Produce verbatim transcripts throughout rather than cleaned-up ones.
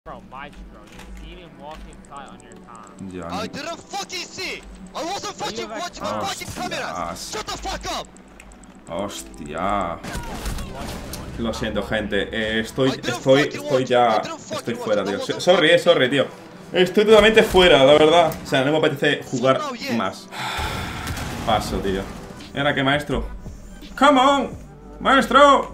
Bro, Maestro, you seen him walk inside on your time. Ya, I didn't fucking see. I wasn't fucking watching my fucking cameras. Shut the fuck up. Hostia. Lo siento, gente. Eh, estoy, estoy, estoy ya. Estoy fuera, tío. Sorry, eh, sorry, tío. Estoy totalmente fuera, la verdad. O sea, no me apetece jugar más. Paso, tío. ¿Y ahora qué, maestro? ¡Come on! ¡Maestro!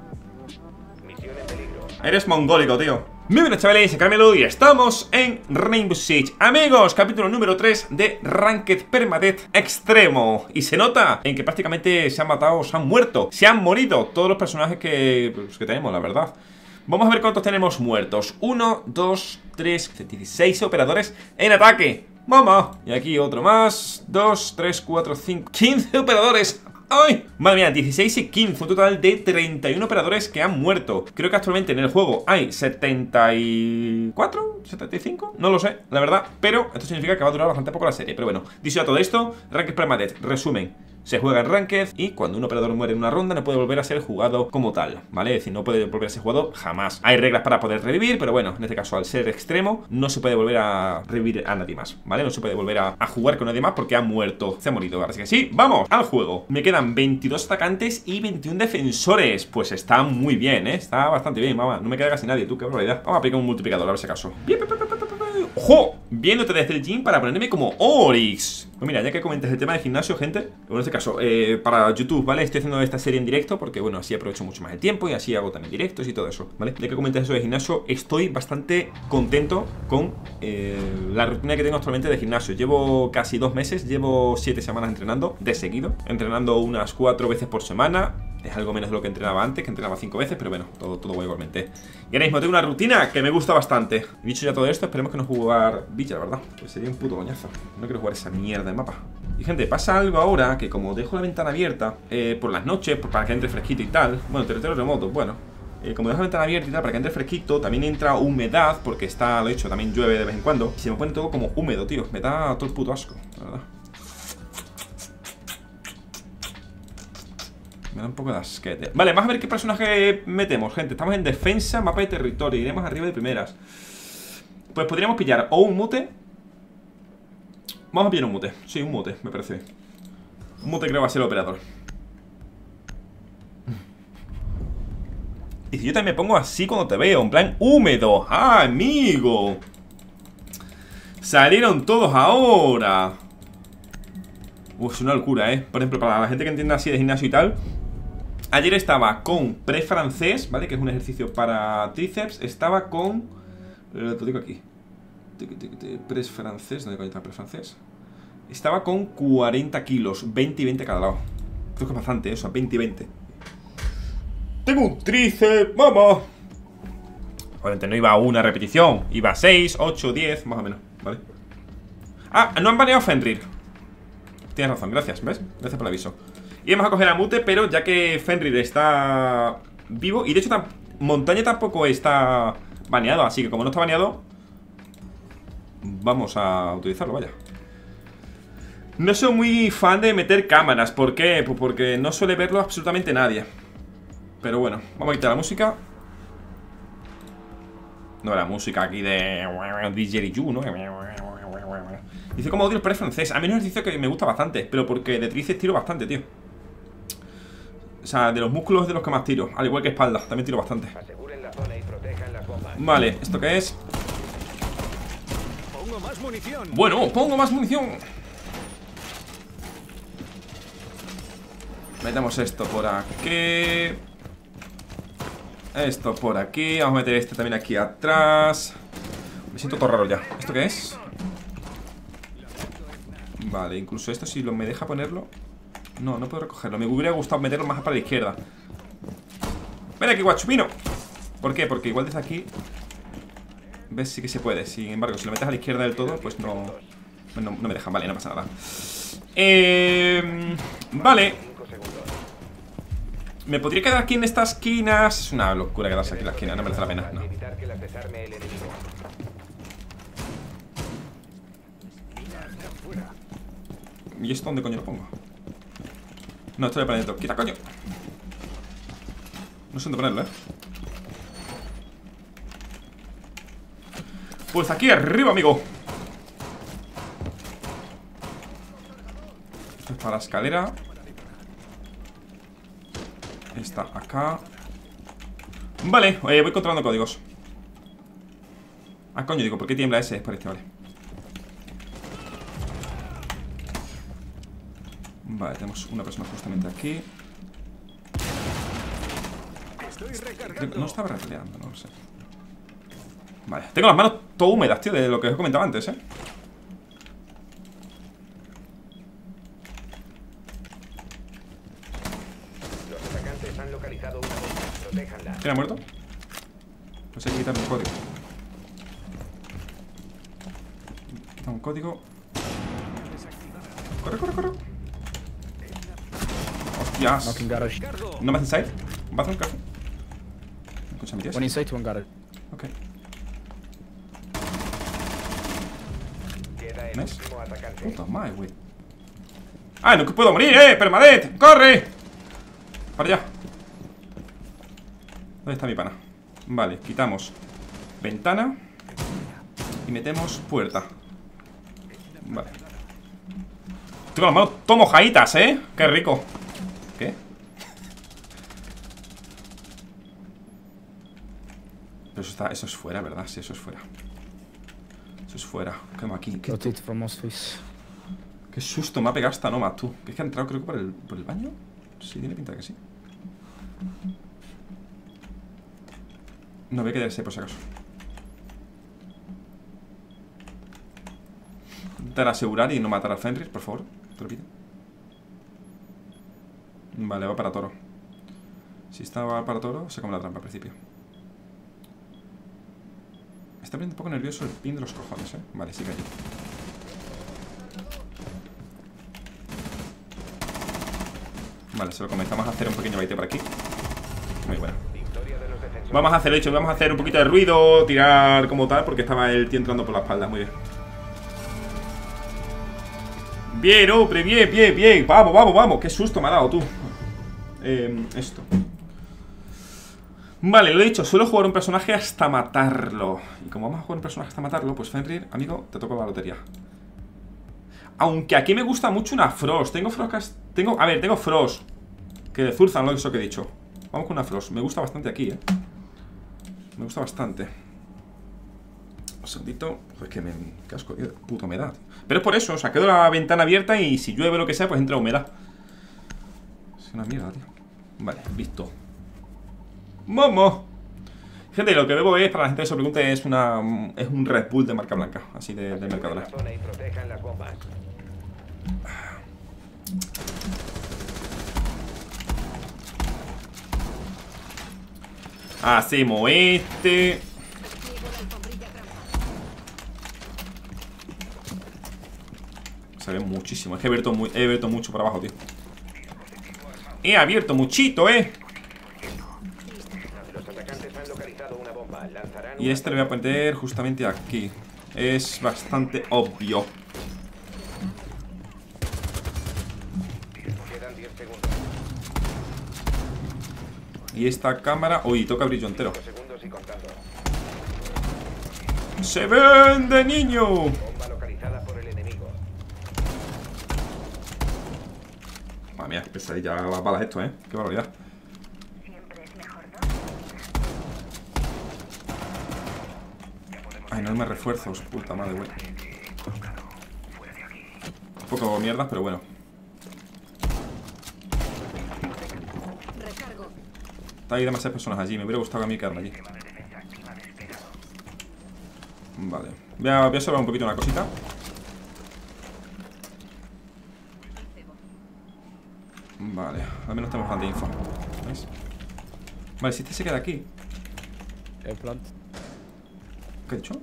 Eres mongólico, tío. Muy buenas, chavales, soy Carmelo y estamos en Rainbow Six. Amigos, capítulo número tres de Ranked Permadeath Extremo. Y se nota en que prácticamente se han matado, se han muerto, se han morido todos los personajes que, pues, que tenemos, la verdad. Vamos a ver cuántos tenemos muertos. uno, dos, tres, dieciséis operadores en ataque. ¡Mamá! Y aquí otro más. dos, tres, cuatro, cinco, quince operadores. ¡Ay! Madre mía, dieciséis y quince, un total de treinta y uno operadores que han muerto. Creo que actualmente en el juego hay setenta y cuatro, setenta y cinco, no lo sé, la verdad. Pero esto significa que va a durar bastante poco la serie. Pero bueno, dicho ya todo esto, Ranked Permadeath, resumen. Se juega en Ranked y cuando un operador muere en una ronda no puede volver a ser jugado como tal, ¿vale? Es decir, no puede volver a ser jugado jamás. Hay reglas para poder revivir, pero bueno, en este caso al ser extremo no se puede volver a revivir a nadie más, ¿vale? No se puede volver a, a jugar con nadie más porque ha muerto, se ha morido. Así que sí, vamos al juego. Me quedan veintidós atacantes y veintiuno defensores. Pues está muy bien, ¿eh? Está bastante bien, mamá. No me queda casi nadie, tú, qué barbaridad. Vamos a aplicar un multiplicador, a ver si acaso. Bien, ¡ojo! Viéndote desde el gym para ponerme como Oryx. Pues mira, ya que comentas el tema del gimnasio, gente, en este caso, eh, para YouTube, ¿vale? Estoy haciendo esta serie en directo porque, bueno, así aprovecho mucho más el tiempo y así hago también directos y todo eso, ¿vale? Ya que comentas eso de gimnasio, estoy bastante contento con eh, la rutina que tengo actualmente de gimnasio. Llevo casi dos meses, llevo siete semanas entrenando de seguido, entrenando unas cuatro veces por semana. Es algo menos de lo que entrenaba antes, que entrenaba cinco veces, pero bueno, todo, todo va igualmente. Y ahora mismo tengo una rutina que me gusta bastante. Dicho ya todo esto, esperemos que no jugar Villa, ¿verdad? Pues sería un puto coñazo. No quiero jugar esa mierda de mapa. Y gente, pasa algo ahora que como dejo la ventana abierta eh, por las noches, pues, para que entre fresquito y tal. Bueno, territorio remoto, bueno. Eh, como dejo la ventana abierta y tal, para que entre fresquito, también entra humedad, porque está, lo he dicho, también llueve de vez en cuando. Y se me pone todo como húmedo, tío. Me da todo el puto asco, la verdad. Me da un poco de asquete. Vale, vamos a ver qué personaje metemos, gente. Estamos en defensa, mapa de territorio. Iremos arriba de primeras. Pues podríamos pillar o un mute. Vamos a pillar un mute. Sí, un mute, me parece. Un mute creo que va a ser el operador. Y si yo también me pongo así cuando te veo, en plan húmedo. ¡Ah, amigo! Salieron todos ahora. Uf, es una locura, ¿eh? Por ejemplo, para la gente que entienda así de gimnasio y tal, ayer estaba con press francés, ¿vale? Que es un ejercicio para tríceps. Estaba con... Lo digo aquí. Press francés. ¿Dónde coño está press francés? Estaba con cuarenta kilos. veinte y veinte cada lado. Creo que es bastante, eso, veinte y veinte. Tengo un tríceps, ¡vamos! Obviamente no iba a una repetición. Iba a seis, ocho, diez, más o menos, ¿vale? Ah, no han baneado Fenrir. Tienes razón, gracias, ¿ves? Gracias por el aviso. Y vamos a coger a Mute, pero ya que Fenrir está vivo, y de hecho Montaña tampoco está baneado, así que como no está baneado, vamos a utilizarlo, vaya. No soy muy fan de meter cámaras. ¿Por qué? Pues porque no suele verlo absolutamente nadie. Pero bueno, vamos a quitar la música. No, la música aquí de D J Yu, ¿no? Dice como odio el press francés. A mí es un ejercicio que me gusta bastante, pero porque de tríceps tiro bastante, tío. O sea, de los músculos es de los que más tiro. Al igual que espalda, también tiro bastante. Vale, ¿esto qué es? Pongo más munición. Bueno, pongo más munición. Metemos esto por aquí. Esto por aquí. Vamos a meter este también aquí atrás. Me siento todo raro ya. ¿Esto qué es? Vale, incluso esto si lo me deja ponerlo. No, no puedo recogerlo. Me hubiera gustado meterlo más para la izquierda. Ven aquí, guachupino. ¿Por qué? Porque igual desde aquí ves, sí que se puede. Sin embargo, si lo metes a la izquierda del todo, pues no No, no me dejan, vale, no pasa nada. Eh, vale. ¿Me podría quedar aquí en esta esquina? Es una locura quedarse aquí en la esquina, no merece la pena, no. ¿Y esto dónde coño lo pongo? No, estoy para adentro. ¡Quita, coño! No sé dónde ponerlo, ¿eh? Pues aquí arriba, amigo. Esto es para la escalera. Está acá. Vale, eh, voy controlando códigos. Ah, coño, digo, ¿por qué tiembla ese? Es por este, vale. Vale, tenemos una persona justamente aquí. No estaba repeleando, no lo sé. Vale, tengo las manos todo húmedas, tío, de lo que os he comentado antes, eh. Los atacantes han localizado una bomba. Protéjanla. ¿Quién ha muerto? Pues hay que quitarle un código. Quita un código. Corre, corre, corre. Hostias. Knocking garage. ¿No más inside? ¿Bathroom, café? Escucha, mi tío. One inside, one garage. Ok. Queda el ¿Ves? último atacante. Puta madre, güey. ¡Ah, no que puedo morir, eh! ¡Permadet! ¡Corre! Para allá. ¿Dónde está mi pana? Vale, quitamos ventana y metemos puerta. Vale. Tengo las manos todo mojaditas, eh. ¡Qué rico! ¿Qué? Pero eso, está, eso es fuera, ¿verdad? Sí, eso es fuera. Eso es fuera. ¿Qué hago aquí? ¿Qué, Rotate from office. qué susto me ha pegado esta Nomad, tú. ¿Que es que ha entrado, creo que por el, por el baño? Sí, tiene pinta de que sí. No, voy a quedarse por si acaso. Intentar asegurar y no matar al Fenrir, por favor. Te lo pido. Vale, va para toro. Si está va para toro, se come la trampa al principio. Me está poniendo un poco nervioso el pin de los cojones, eh. Vale, sigue allí. Vale, se lo comenzamos a hacer un pequeño baite por aquí. Muy bueno. Vamos a hacer, de hecho, vamos a hacer un poquito de ruido, tirar como tal, porque estaba el tío entrando por la espalda. Muy bien. Bien, hombre, bien, bien, bien. Vamos, vamos, vamos. Qué susto me ha dado, tú. Eh, esto. Vale, lo he dicho, suelo jugar un personaje hasta matarlo. Y como vamos a jugar un personaje hasta matarlo, pues Fenrir, amigo, te toco la lotería. Aunque aquí me gusta mucho una Frost. Tengo Frost, tengo, a ver, tengo Frost que de Zurzan, lo eso que he dicho. Vamos con una Frost, me gusta bastante aquí, eh. Me gusta bastante. Un segundito. Joder, que me casco, tío, de puta humedad. Pero es por eso, o sea, quedo la ventana abierta y si llueve o lo que sea, pues entra humedad. Es una mierda, tío. Vale, visto. ¡Momo! Gente, lo que bebo es, para la gente que se pregunte, es una es un Red Bull de marca blanca, así de, de Mercadona. Hacemos este. Se ve muchísimo, es que he abierto, muy, he abierto mucho por abajo, tío. He abierto muchito, eh. Y este lo voy a poner justamente aquí. Es bastante obvio. Y esta cámara... Uy, toca brillo entero. ¡Se vende, niño! Madre mía, qué pesadilla las balas esto, eh. Qué barbaridad. Ay, no me refuerzos, puta madre, güey. Un poco mierdas, pero bueno. Hay demasiadas personas allí, me hubiera gustado a mí quedarme allí. Vale, voy a, voy a observar un poquito una cosita. Vale, al menos tenemos bastante info. ¿Veis? Vale, si este se queda aquí. Airplant. ¿Qué he dicho?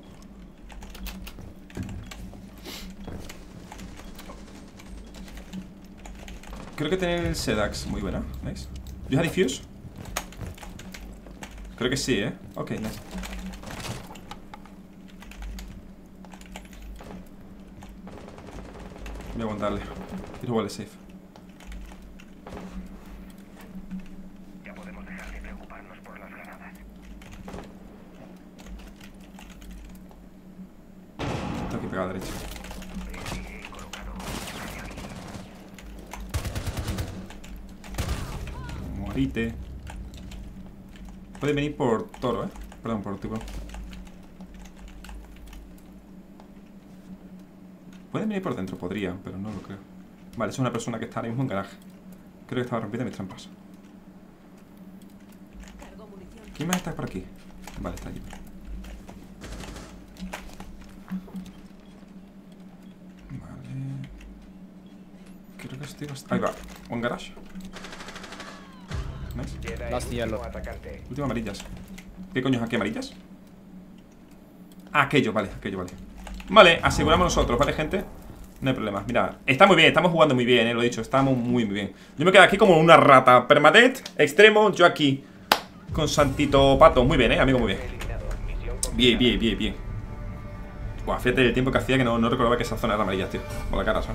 Creo que tiene el Sedax muy buena, ¿veis? ¿You have diffuse? Creo que sí, ¿eh? Ok, nice. Voy a aguantarle. Quiero jugarle safe. Ya podemos dejar de preocuparnos por las granadas. pegado a la derecha. Morite. Puede venir por toro, eh. Perdón, por tipo. Pueden venir por dentro, podrían, pero no lo creo. Vale, es una persona que está ahora mismo en garaje. Creo que estaba rompiendo mis trampas. ¿Quién más está por aquí? Vale, está allí. Vale. Creo que estoy bastante... Ahí va, un garage. ¿Ves? Queda el Last último yellow. atacante. Últimas amarillas. ¿Qué coño es aquí, amarillas? Ah, aquello, vale, aquello, vale. Vale, aseguramos nosotros, ¿vale, gente? No hay problema, mira, está muy bien, estamos jugando muy bien, eh, lo he dicho, estamos muy, muy bien. Yo me quedo aquí como una rata. Permadeath, extremo, yo aquí con Santito Pato, muy bien, eh, amigo, muy bien. Bien, bien, bien, bien. Buah, fíjate el tiempo que hacía que no, no recordaba que esa zona era amarilla, tío. Por la cara, ¿sabes?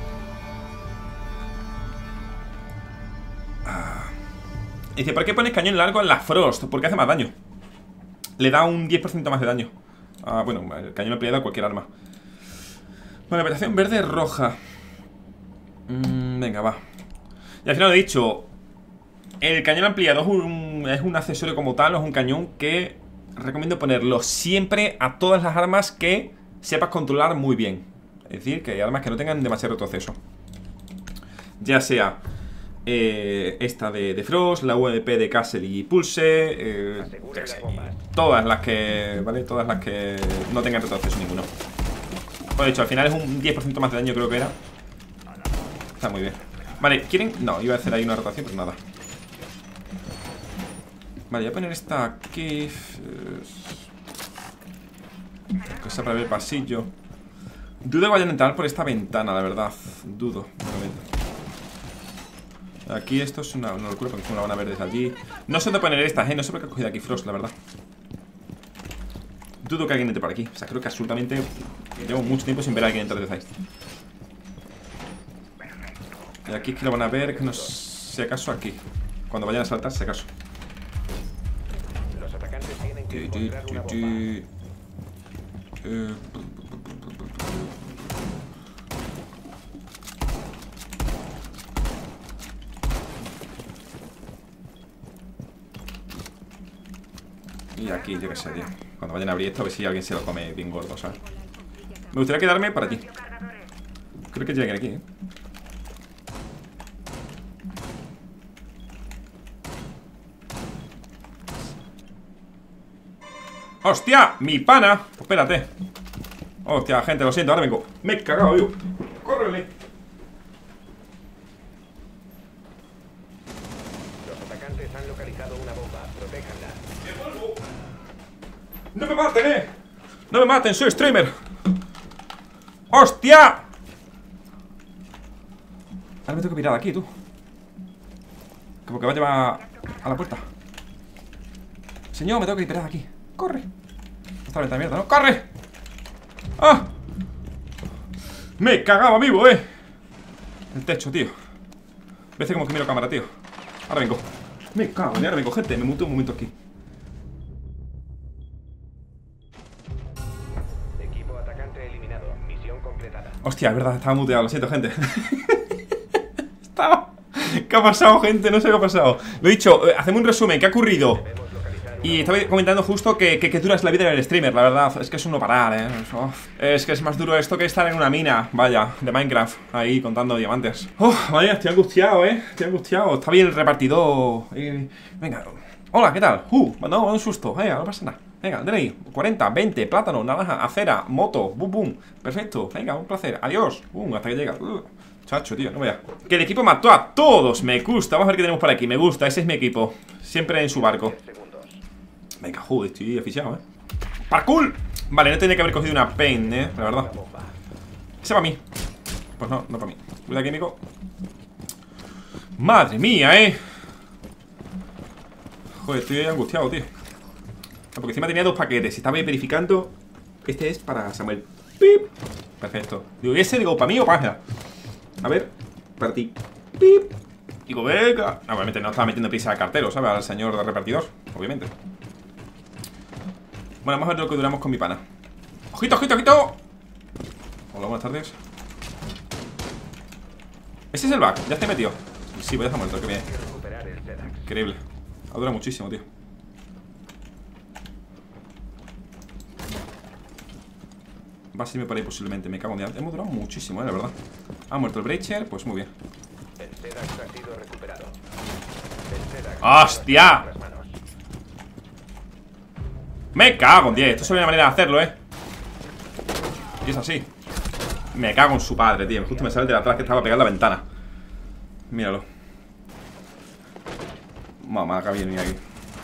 Ah. Dice, ¿por qué pones cañón largo en la Frost? Porque hace más daño. Le da un diez por ciento más de daño. Ah, bueno, el cañón ampliado a cualquier arma. Bueno, operación verde roja. mm, Venga, va. Y al final he dicho, el cañón ampliado es un, es un accesorio como tal. Es un cañón que recomiendo ponerlo siempre a todas las armas que sepas controlar muy bien. Es decir, que hay armas que no tengan demasiado retroceso. Ya sea eh, esta de, de Frost, la U M P de Castle y Pulse, eh, Asegure sé, las bombas. todas las que, ¿vale? Todas las que no tengan retroceso ninguno. Pues de hecho, al final es un diez por ciento más de daño, creo que era. Está muy bien. Vale, ¿quieren? No, iba a hacer ahí una rotación, pero nada. Vale, voy a poner esta aquí. Cosa para ver el pasillo. Dudo que vayan a entrar por esta ventana, la verdad. Dudo. Aquí esto es una, una locura porque la van a ver desde allí. No sé dónde poner estas, eh. No sé por qué he cogido aquí Frost, la verdad. Dudo que alguien entre por aquí. O sea, creo que absolutamente llevo mucho tiempo sin ver a alguien entrar desde ahí. Y aquí es que lo van a ver, que no sé, si acaso aquí. Cuando vayan a saltar, si acaso. Los atacantes tienen que Tu, tu, encontrar una tu, bomba. tu. Eh, Y aquí, yo qué sé, tío. Cuando vayan a abrir esto, a ver si alguien se lo come bien gordo, ¿sabes? Me gustaría quedarme por allí. Creo que lleguen aquí, ¿eh? ¡Hostia! ¡Mi pana! Pues espérate. Hostia, gente, lo siento, ahora vengo. Me he cagado, yo. ¡Córrele! Los atacantes han localizado una bomba. Protéjanla. ¡No me maten, eh! ¡No me maten! ¡Soy streamer! ¡Hostia! Ahora me tengo que mirar aquí, tú. Como que va a llevar a la puerta. Señor, me tengo que mirar aquí. ¡Corre! Esta ventana mierda, ¿no? ¡Corre! ¡Ah! Me cagaba vivo, eh. El techo, tío. Veces como que miro cámara, tío. Ahora vengo. Me cago, ahora vengo, gente. Me muto un momento aquí. Equipo atacante eliminado. Misión completada. Hostia, es verdad, estaba muteado, lo siento, gente. Estaba... ¿Qué ha pasado, gente? No sé qué ha pasado. Lo he dicho, eh, hacemos un resumen, ¿qué ha ocurrido? Debemos localizar una Y estaba comentando justo que, que, que dura es la vida del streamer, la verdad. Es que es un no parar, eh. Uf. Es que es más duro esto que estar en una mina, vaya, de Minecraft, ahí contando diamantes. Uf, vaya, estoy angustiado, eh. Estoy angustiado. Está bien el repartidor. Eh, venga. Hola, ¿qué tal? Uh, no, un susto. Venga, no pasa nada. Venga, D N I, cuarenta, veinte, plátano, naranja, acera, moto, boom, boom. Perfecto, venga, un placer. Adiós. Boom, hasta que llega. Uh, chacho, tío, no vaya. Que el equipo mató a todos. Me gusta. Vamos a ver qué tenemos por aquí. Me gusta, ese es mi equipo. Siempre en su barco. segundos. Venga, joder, estoy aficionado, eh. ¡Parkour! Vale, no tenía que haber cogido una pen, eh, la verdad. Bomba. Ese para mí. Pues no, no para mí. Cuidado, químico. Madre mía, eh. Joder, estoy angustiado, tío. Porque encima tenía dos paquetes. Estaba verificando. Este es para Samuel. ¡Pip! Perfecto. Digo, ¿y ese? Digo, ¿para mí o para ella? A ver, para ti. ¡Pip! Digo, venga. No, obviamente no estaba metiendo prisa al cartero, ¿sabes? Al señor de repartidor, obviamente. Bueno, vamos a ver lo que duramos con mi pana. ¡Ojito, ojito, ojito! Hola, buenas tardes. Ese es el bug, ya estoy metido. Sí, voy a estar muerto, que bien. Increíble. Ha durado muchísimo, tío. Va a serme por ahí posiblemente, me cago en Dios. Hemos durado muchísimo, eh, la verdad. Ha muerto el Breacher, pues muy bien. ¡Hostia! Me cago en diez. Esto es una manera de hacerlo, eh. Y es así. Me cago en su padre, tío. Justo me sale de atrás que estaba pegado a la ventana. Míralo. Mamá, que viene aquí.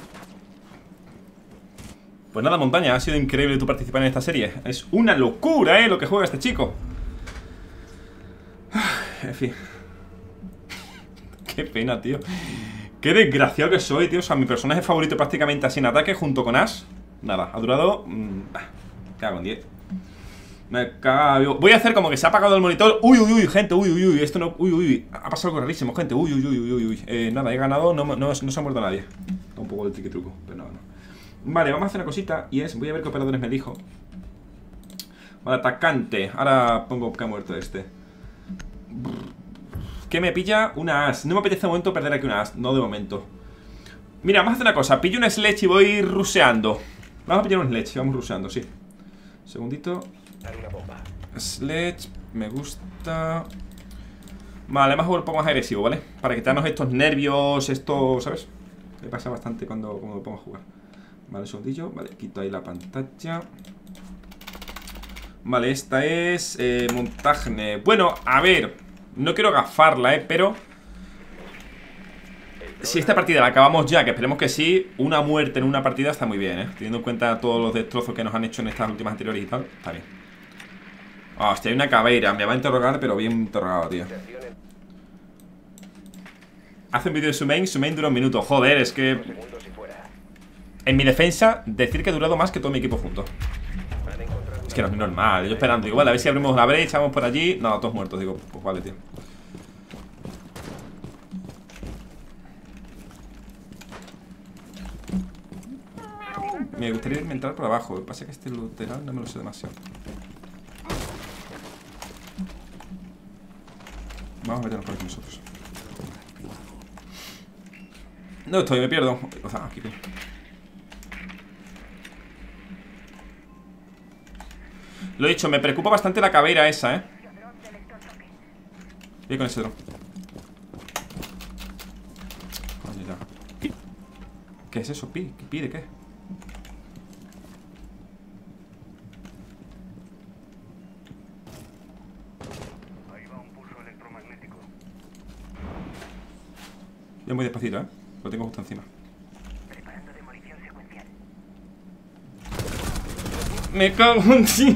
Pues nada, Montaña, ha sido increíble tu participar en esta serie. Es una locura, eh, lo que juega este chico. En fin. Qué pena, tío. Qué desgraciado que soy, tío. O sea, mi personaje favorito prácticamente así en ataque junto con Ash. Nada, ha durado... Mmm, cago en diez. Me cago. Voy a hacer como que se ha apagado el monitor. Uy, uy, uy, gente, uy, uy, uy. Esto no... Uy, uy, uy. Ha pasado algo rarísimo, gente. Uy, uy, uy, uy, uy. Eh, nada, he ganado. No, no, no se ha muerto nadie. Está un poco el triqui truco, pero no, no. Vale, vamos a hacer una cosita. Y es... Voy a ver qué operadores me dijo. Vale, atacante. Ahora pongo que ha muerto este. ¿Qué me pilla? Una as. No me apetece de momento perder aquí una as. No de momento. Mira, vamos a hacer una cosa. Pillo una sledge y voy ruseando. Vamos a pillar un sledge. Vamos ruseando, sí. Segundito. Sledge. Me gusta. Vale, vamos a jugar un poco más agresivo, ¿vale? Para quitarnos estos nervios. Esto, ¿sabes? Me pasa bastante cuando, cuando me pongo a jugar. Vale, un segundillo. Vale, quito ahí la pantalla. Vale, esta es eh, montaje. Bueno, a ver, no quiero gafarla, eh, pero si esta partida la acabamos ya, que esperemos que sí, una muerte en una partida está muy bien, eh. Teniendo en cuenta todos los destrozos que nos han hecho en estas últimas anteriores y tal, está bien. Hostia, hay una caveira, me va a interrogar, pero bien interrogado, tío. Hace un vídeo de su main, su main dura un minuto. Joder, es que en mi defensa, decir que he durado más que todo mi equipo junto. Es que no es normal, yo esperando, igual, a ver si abrimos la brecha, vamos por allí. No, todos muertos, digo, pues vale, tío. Me gustaría irme a entrar por abajo. Lo que pasa es que este lateral no me lo sé demasiado. Vamos a meternos por aquí nosotros. No estoy, me pierdo. O sea, aquí, tío. Lo he dicho, me preocupa bastante la caveira esa, eh. Voy con ese dron. Coño, ya. ¿Qué es eso? ¿Pi? ¿Qué pide? ¿Qué? Voy muy despacito, eh. Lo tengo justo encima. Me cago en ti.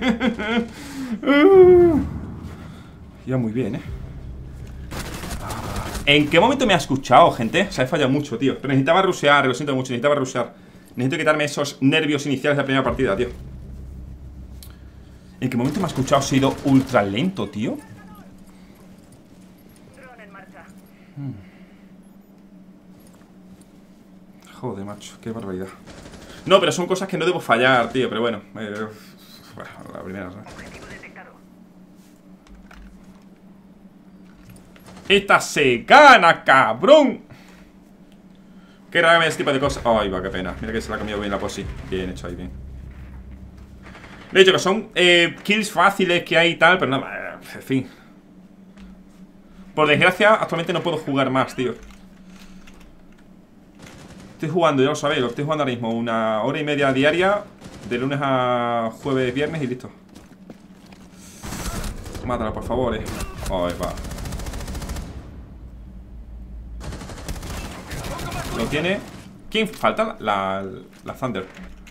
uh. Ya muy bien, eh. ¿En qué momento me ha escuchado, gente? O sea, he fallado mucho, tío. Pero necesitaba rushear, lo siento mucho, necesitaba rushear. Necesito quitarme esos nervios iniciales de la primera partida, tío. ¿En qué momento me ha escuchado? ¿Se ha ido ultra lento, tío? Hmm. Joder, macho, qué barbaridad. No, pero son cosas que no debo fallar, tío. Pero bueno, eh, bueno, la primera, ¿sabes? ¡Esta se gana, cabrón! Qué raro ese tipo de cosas. Ay, va, qué pena. Mira que se la ha comido bien la posi. Bien hecho ahí, bien. De hecho, que son eh, kills fáciles que hay y tal, pero nada, en fin. Por desgracia, actualmente no puedo jugar más, tío. Estoy jugando, ya lo sabéis, lo estoy jugando ahora mismo. Una hora y media diaria, de lunes a jueves, viernes y listo. Mátalo, por favor, eh. Ay, va. Lo tiene. ¿Quién falta? La, la, la Thunder.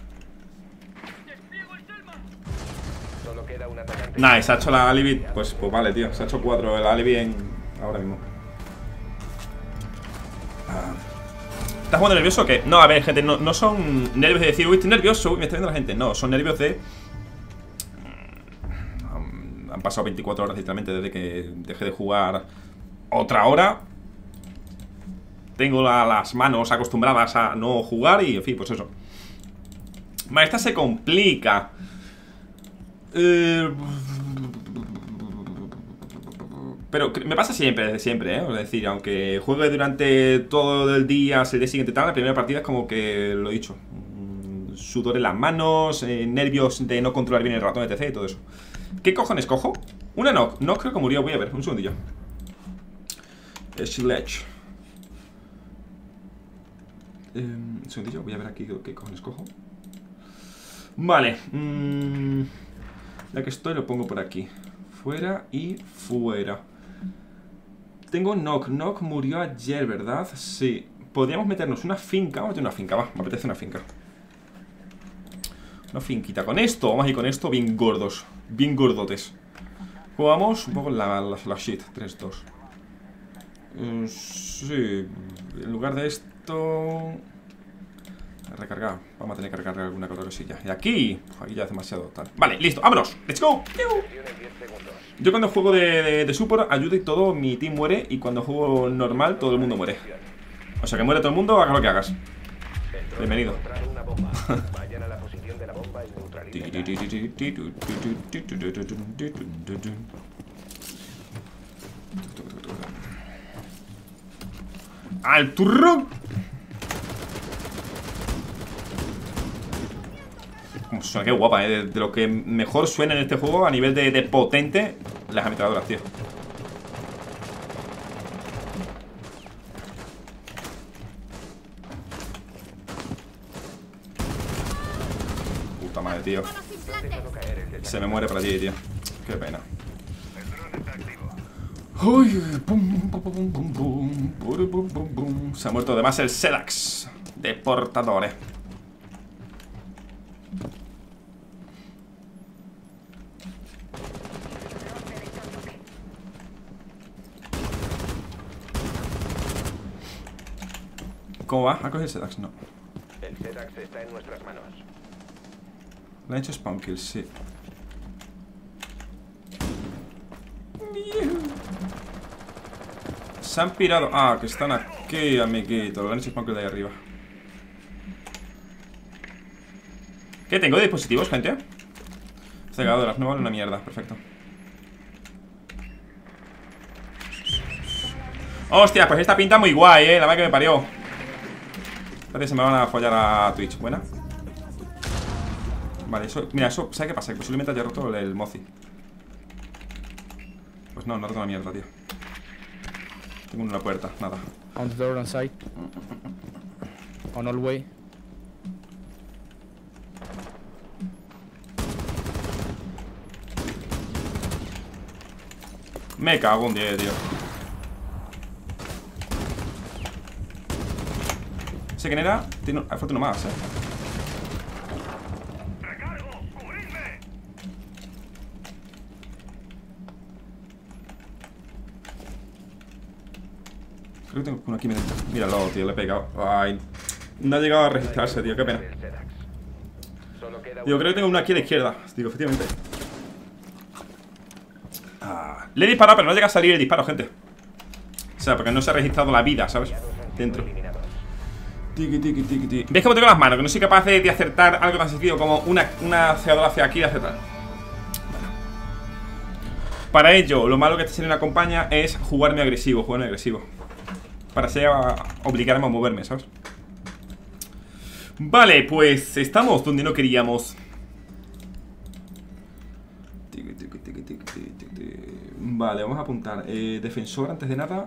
Nice, ha hecho la alibi. Pues, pues vale, tío. Se ha hecho cuatro el alibi en. Ahora mismo. Ah. ¿Estás jugando nervioso o qué? No, a ver, gente, no, no son nervios de decir, uy, estoy nervioso, uy, me está viendo la gente. No, son nervios de. Han, han pasado veinticuatro horas literalmente desde que dejé de jugar otra hora. Tengo la, las manos acostumbradas a no jugar y, en fin, pues eso. Vale, esta se complica. Eh, Pero me pasa siempre, desde siempre, ¿eh? Es decir, aunque juegue durante todo el día, el día siguiente y tal, la primera partida es como que, lo he dicho, sudor en las manos, eh, nervios de no controlar bien el ratón, etcétera y todo eso. ¿Qué cojones cojo? Una knock, knock creo que murió, voy a ver, un segundillo. Sledge. Eh, un segundillo, voy a ver aquí qué cojones cojo. Vale, mmm, ya que estoy lo pongo por aquí. Fuera y fuera. Tengo knock, knock murió ayer, ¿verdad? Sí, podríamos meternos una finca. Vamos a meter una finca, va, me apetece una finca. Una finquita, con esto, vamos a ir con esto bien gordos. Bien gordotes. Jugamos un poco la, la, la shit, tres dos. uh, Sí, en lugar de esto... Recargar, vamos a tener que recargar alguna cosilla. Y aquí, aquí ya es demasiado tal. Vale, listo, vámonos, let's go. Yo cuando juego de, de, de support, ayuda y todo, mi team muere. Y cuando juego normal, todo el mundo muere. O sea que muere todo el mundo, haga lo que hagas. Bienvenido. ¡Al turrón! Suena, qué guapa, ¿eh? De, de lo que mejor suena en este juego a nivel de, de potente, las ametralladoras, tío. Puta madre, tío. Se me muere para ti, tío. Qué pena. Uy, pum, pum, pum, pum, pum, pum, pum, pum, pum. Se ha muerto además el Sedax de portadores. ¿Cómo va? ¿Ha cogido el Sedax? No. El Sedax está en nuestras manos. Le ha hecho spawn kill, sí. Se han pirado. Ah, que están aquí, amiguito. Lo han hecho spawn kill de ahí arriba. ¿Qué tengo de dispositivos, gente? Cegadoras, no vale una mierda, perfecto. Hostia, pues esta pinta muy guay, eh. La verdad que me parió. Espérate, se me van a follar a Twitch. Buena. Vale, eso, mira, eso, ¿sabes qué pasa? Que posiblemente haya roto el, el Mozi. Pues no, no ha roto la mierda, tío. Tengo una puerta, nada. On the door on site. On all way. Me cago un día, tío. ¿Ese quién era? Tiene, hay falta uno más, eh. Creo que tengo uno aquí. Míralo, tío, le he pegado. Ay, no ha llegado a registrarse, tío, qué pena. Digo, creo que tengo uno aquí a la izquierda. Digo, efectivamente. Ah, le he disparado, pero no llega a salir el disparo, gente. O sea, porque no se ha registrado la vida, ¿sabes? Dentro. Tiki, tiki, tiki, tiki. ¿Ves cómo tengo las manos? Que no soy capaz de, de acertar algo tan sencillo como una, una cegadora hacia aquí y acertar. Bueno. Para ello, lo malo que esta serie me acompaña es jugarme agresivo, jugarme agresivo. Para así obligarme a moverme, ¿sabes? Vale, pues estamos donde no queríamos. Vale, vamos a apuntar eh, defensor antes de nada.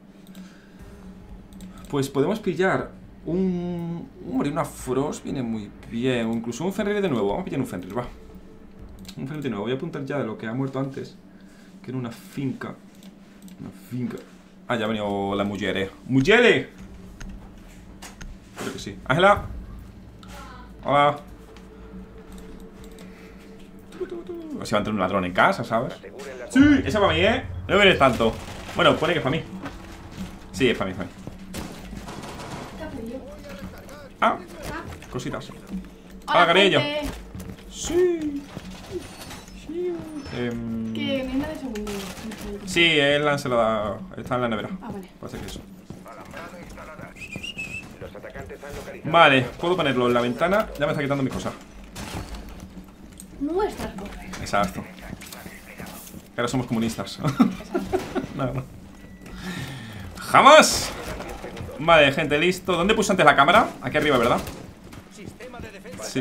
Pues podemos pillar un... Hombre, una Frost viene muy bien. O incluso un Fenrir de nuevo. Vamos a pillar un Fenrir, va. Un Fenrir de nuevo. Voy a apuntar ya de lo que ha muerto antes. Que era una finca. Una finca. Ah, ya ha venido la mujer. ¡Mujeres! Creo que sí. ¡Ángela! Hola. A ver si va a entrar un ladrón en casa, ¿sabes? Sí, esa es para mí, ¿eh? No me tanto. Bueno, pone que es para mí. Sí, es para mí, es para mí. Ah, cositas. Hola, cariño. Sí. Sí. Um... Que viene de segundo. Sí, él se lo da. Está en la nevera. Ah, vale. Parece que eso. Los atacantes han localizado. Vale, puedo ponerlo en la ventana. Ya me está quitando mis cosas. Nuestras cosas. Exacto. Que ahora somos comunistas. No, no. ¡Jamás! Vale, gente, listo. ¿Dónde puse antes la cámara? Aquí arriba, ¿verdad? Sí.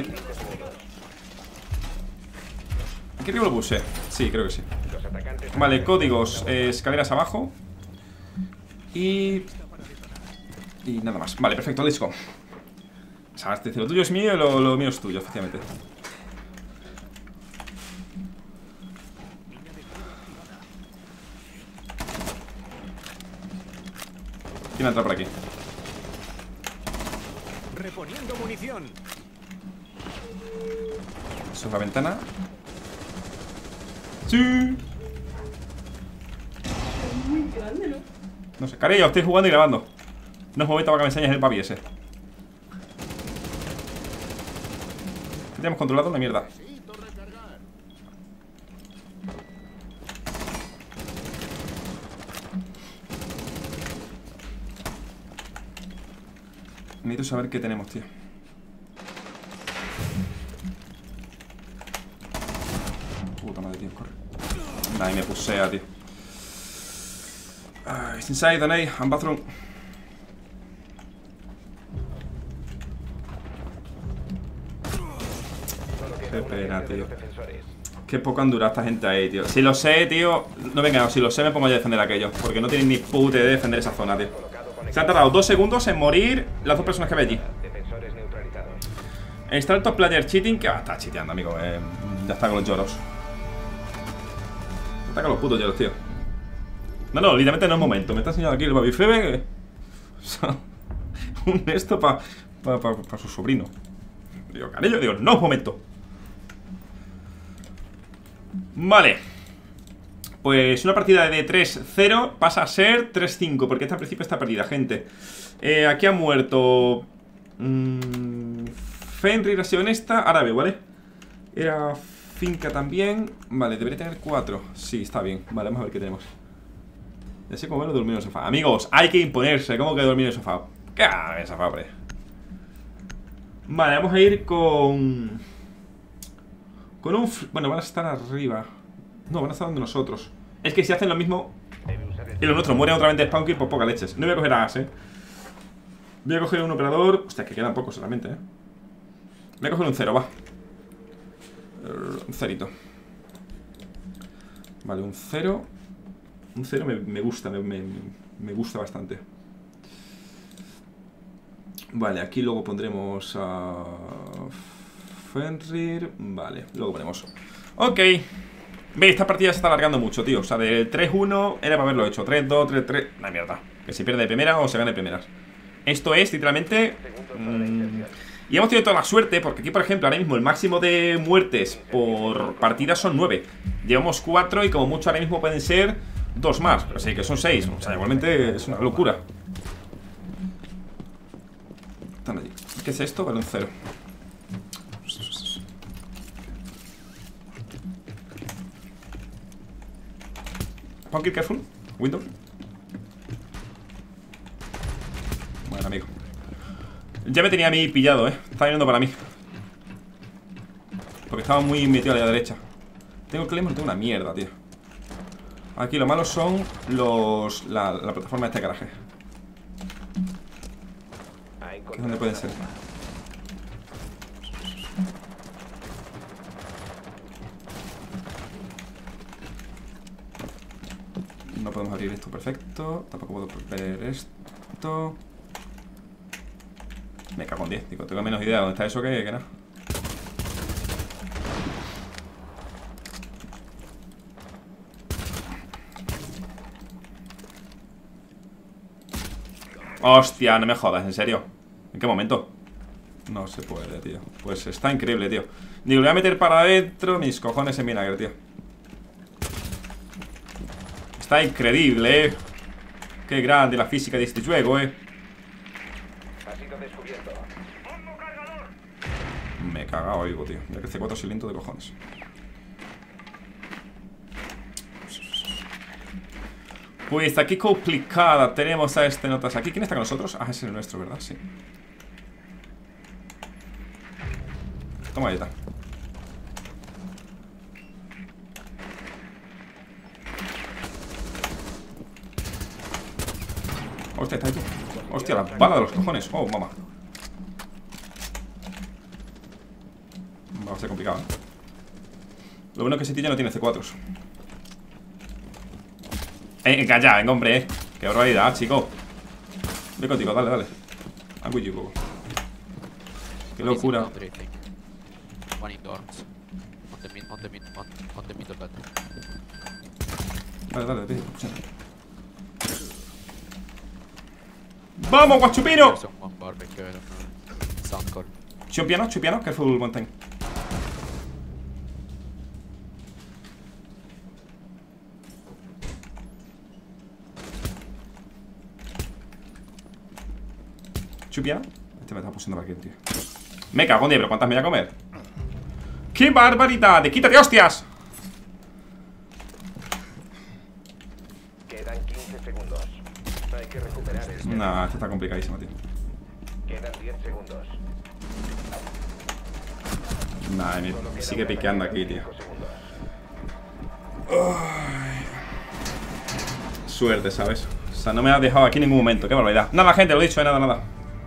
¿Aquí arriba lo puse? Sí, creo que sí. Vale, códigos, eh, escaleras abajo. Y... Y nada más. Vale, perfecto, let's go. O sea, este, lo tuyo es mío y lo, lo mío es tuyo, efectivamente. ¿Quién entra por aquí? Reponiendo munición. Eso es la ventana. Sí. No sé, cariño, estoy jugando y grabando. No es momento para que me enseñes el papi ese. ¿Qué tenemos controlado? Una mierda. Necesito saber qué tenemos, tío. Puta madre, tío, corre. Ahí me pusea, tío. Uh, it's inside an A and bathroom. Qué pena, tío. Qué poco han durado esta gente ahí, tío. Si lo sé, tío. No venga, no, si lo sé me pongo yo a defender aquello. Porque no tienen ni puta idea de defender esa zona, tío. Se han tardado dos segundos en morir las dos personas que ve allí. Está el top player cheating. Que va a estar cheateando, amigo. Eh, ya está con los lloros. Ya está con los putos lloros, tío. No, no, literalmente no es momento. Me está enseñando aquí el Baby Febe. O sea, un esto para pa, pa, pa su sobrino. Digo, cariño, digo, no es momento. Vale. Pues una partida de tres cero pasa a ser tres cinco. Porque esta al principio está perdida, gente. eh, Aquí ha muerto mmm, Fenrir ha sido en esta. Ahora veo, ¿vale? Era Finca también. Vale, debería tener cuatro. Sí, está bien, vale, vamos a ver qué tenemos. Ya sé cómo verlo dormir en el sofá. Amigos, hay que imponerse. ¿Cómo que dormir en el sofá? ¿Qué en el sofá, hombre? Vale, vamos a ir con... Con un... Bueno, van a estar arriba. No, van a estar donde nosotros. Es que si hacen lo mismo y los nuestros mueren otra vez de spawn kill, pues poca leches. No voy a coger a As, eh. Voy a coger un operador. Hostia, que quedan pocos solamente, eh. Voy a coger un cero, va. Un cerito. Vale, un cero. Un cero me, me gusta, me, me, me gusta bastante. Vale, aquí luego pondremos a Fenrir. Vale, luego ponemos. Ok. Veis, esta partida se está alargando mucho, tío. O sea, de tres uno era para haberlo hecho tres dos, tres tres, una mierda. Que se pierde de primera o se gane de primeras. Esto es, literalmente mmm, y hemos tenido toda la suerte. Porque aquí, por ejemplo, ahora mismo el máximo de muertes por partida son nueve. Llevamos cuatro y como mucho ahora mismo pueden ser dos más, pero sí, que son seis. O sea, igualmente es una locura. Están allí. ¿Qué es esto? Vale, un cero. Punky, careful. Window. Bueno, amigo. Ya me tenía a mí pillado, eh. Estaba viniendo para mí. Porque estaba muy metido a la derecha. Tengo Claymore, tengo una mierda, tío. Aquí lo malo son los... La, la plataforma de este garaje. ¿Qué dónde pueden ser? No podemos abrir esto, perfecto. Tampoco puedo ver esto. Me cago en diez, digo, tengo menos idea de dónde está eso que, que nada. Hostia, no me jodas, ¿en serio? ¿En qué momento? No se puede, tío. Pues está increíble, tío. Digo, le voy a meter para adentro. Mis cojones en vinagre, tío. Está increíble, eh. Qué grande la física de este juego, eh. Me he cagado, oigo, tío. Mira que C cuatro silento de cojones. Pues está aquí complicada. Tenemos a este notas aquí. ¿Quién está con nosotros? Ah, es el nuestro, ¿verdad? Sí. Toma galleta. Hostia, está ahí tú. Hostia, la bala de los cojones. Oh, mamá. Va a ser complicado, ¿eh? Lo bueno es que ese tío ya no tiene C cuatro. Eh, calla, venga, hombre, eh. Qué barbaridad, chico. Ve contigo, dale, dale. I'm with you, go. Qué locura. Dale, dale, dale. ¡Vamos, guachupino! Chupiano, chupiano, careful, mountain. Chupiano. Este me está pulsando para aquí, tío. Me cago en Dios, pero ¿cuántas me voy a comer? ¡Qué barbaridad! ¡Quítate, hostias! Quedan quince segundos. Hay que recuperar el... Nah, esto está complicadísimo, tío. Quedan diez segundos. Nah, me sigue piqueando aquí, tío. Ay. Suerte, ¿sabes? O sea, no me ha dejado aquí en ningún momento. Qué barbaridad. Nada, gente, lo he dicho, eh, nada, nada.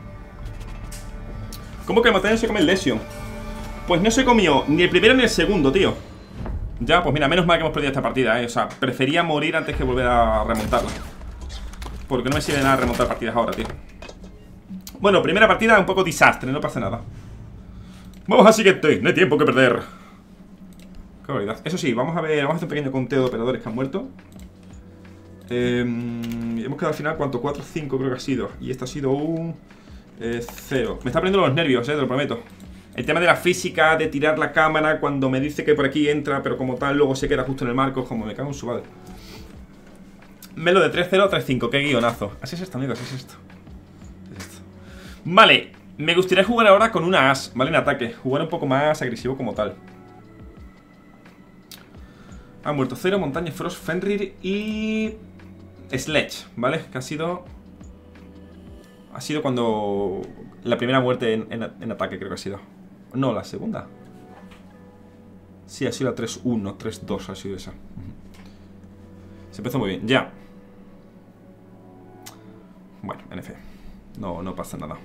¿Cómo que Mateo se come el Lesion? Pues no se comió ni el primero ni el segundo, tío. Ya, pues mira, menos mal que hemos perdido esta partida, eh. O sea, prefería morir antes que volver a remontarla. Porque no me sirve de nada remontar partidas ahora, tío. Bueno, primera partida un poco desastre, no pasa nada. Vamos al siguiente, no hay tiempo que perder. Qué barbaridad. Eso sí, vamos a ver, vamos a hacer un pequeño conteo de operadores que han muerto. eh, Hemos quedado al final, ¿cuánto? cuatro, cinco creo que ha sido. Y esto ha sido un... Eh, cero. Me está poniendo los nervios, eh, te lo prometo. El tema de la física, de tirar la cámara cuando me dice que por aquí entra, pero como tal luego se queda justo en el marco, como me cago en su madre. Melo de tres cero a tres cinco, qué guionazo. Así es esto, amigos, así es esto. Es esto. Vale, me gustaría jugar ahora con una as, ¿vale? En ataque, jugar un poco más agresivo como tal. Ha muerto Cero, Montaña, Frost, Fenrir y... Sledge, ¿vale? Que ha sido... Ha sido cuando... La primera muerte en, en, en ataque creo que ha sido. No, la segunda. Sí, ha sido la tres uno, tres dos ha sido esa. Se empezó muy bien, ya. Bueno, en fin. No, no pasa nada.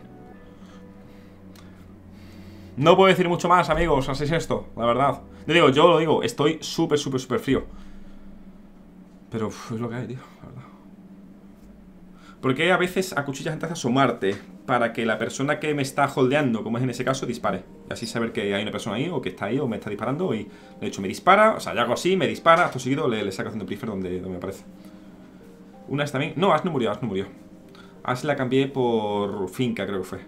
No puedo decir mucho más, amigos. Así es esto, la verdad. Yo digo, yo lo digo, estoy súper, súper, súper frío. Pero uf, es lo que hay, tío, la verdad. Porque a veces acuchillas antes de asomarte para que la persona que me está holdeando, como es en ese caso, dispare. Y así saber que hay una persona ahí, o que está ahí, o me está disparando. Y de hecho me dispara, o sea, yo hago así, me dispara. Acto seguido le, le saco haciendo prefer donde, donde me aparece. Una es también... No, Ash no murió, Ash no murió. Ash la cambié por Finca, creo que fue.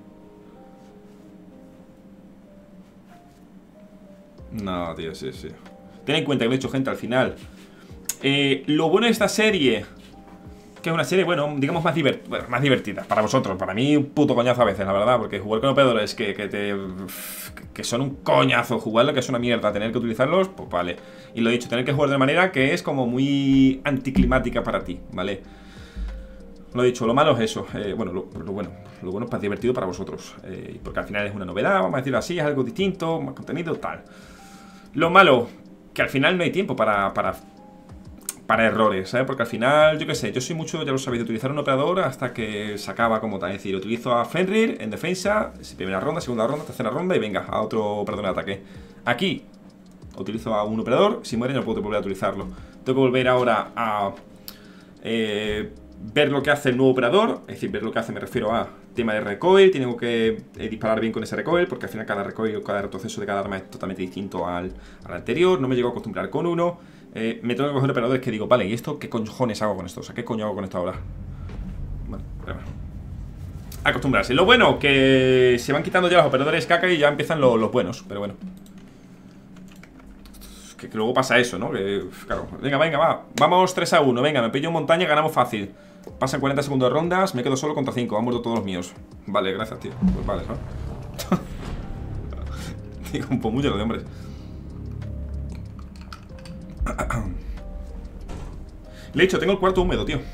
No, tío, sí, sí. Ten en cuenta que lo he hecho, gente, al final. Eh, lo bueno de esta serie... Que es una serie, bueno, digamos más, divert bueno, más divertida para vosotros. Para mí un puto coñazo a veces, la verdad. Porque jugar con operadores que, que te... Que son un coñazo. Jugarlo que es una mierda. Tener que utilizarlos, pues vale. Y lo he dicho, tener que jugar de manera que es como muy anticlimática para ti, ¿vale? Lo he dicho, lo malo es eso. eh, Bueno, lo, lo bueno Lo bueno es más divertido para vosotros, eh, porque al final es una novedad, vamos a decirlo así. Es algo distinto, más contenido, tal. Lo malo, que al final no hay tiempo para... para Para errores, ¿sabes? Porque al final, yo qué sé, yo soy mucho, ya lo sabéis, de utilizar un operador hasta que se acaba como tal. Es decir, utilizo a Fenrir en defensa, primera ronda, segunda ronda, tercera ronda y venga, a otro operador de ataque. Aquí, utilizo a un operador, si muere no puedo volver a utilizarlo. Tengo que volver ahora a eh, ver lo que hace el nuevo operador, es decir, ver lo que hace, me refiero a tema de recoil. Tengo que eh, disparar bien con ese recoil, porque al final cada recoil, cada retroceso de cada arma es totalmente distinto al, al anterior. No me llego a acostumbrar con uno. Eh, me tengo que coger operadores que digo, vale, ¿y esto qué cojones hago con esto? O sea, ¿qué coño hago con esto ahora? Vale, bueno. Acostumbrarse. Lo bueno, que se van quitando ya los operadores caca y ya empiezan lo, los buenos, pero bueno. Que, que luego pasa eso, ¿no? Que, claro, venga, venga, va. Vamos tres a uno, venga, me pillo en montaña, ganamos fácil. Pasan cuarenta segundos de rondas, me quedo solo contra cinco, han muerto todos los míos. Vale, gracias, tío. Pues vale, ¿no? Digo, un poco mucho de hombres. Le he dicho, tengo el cuarto húmedo, tío.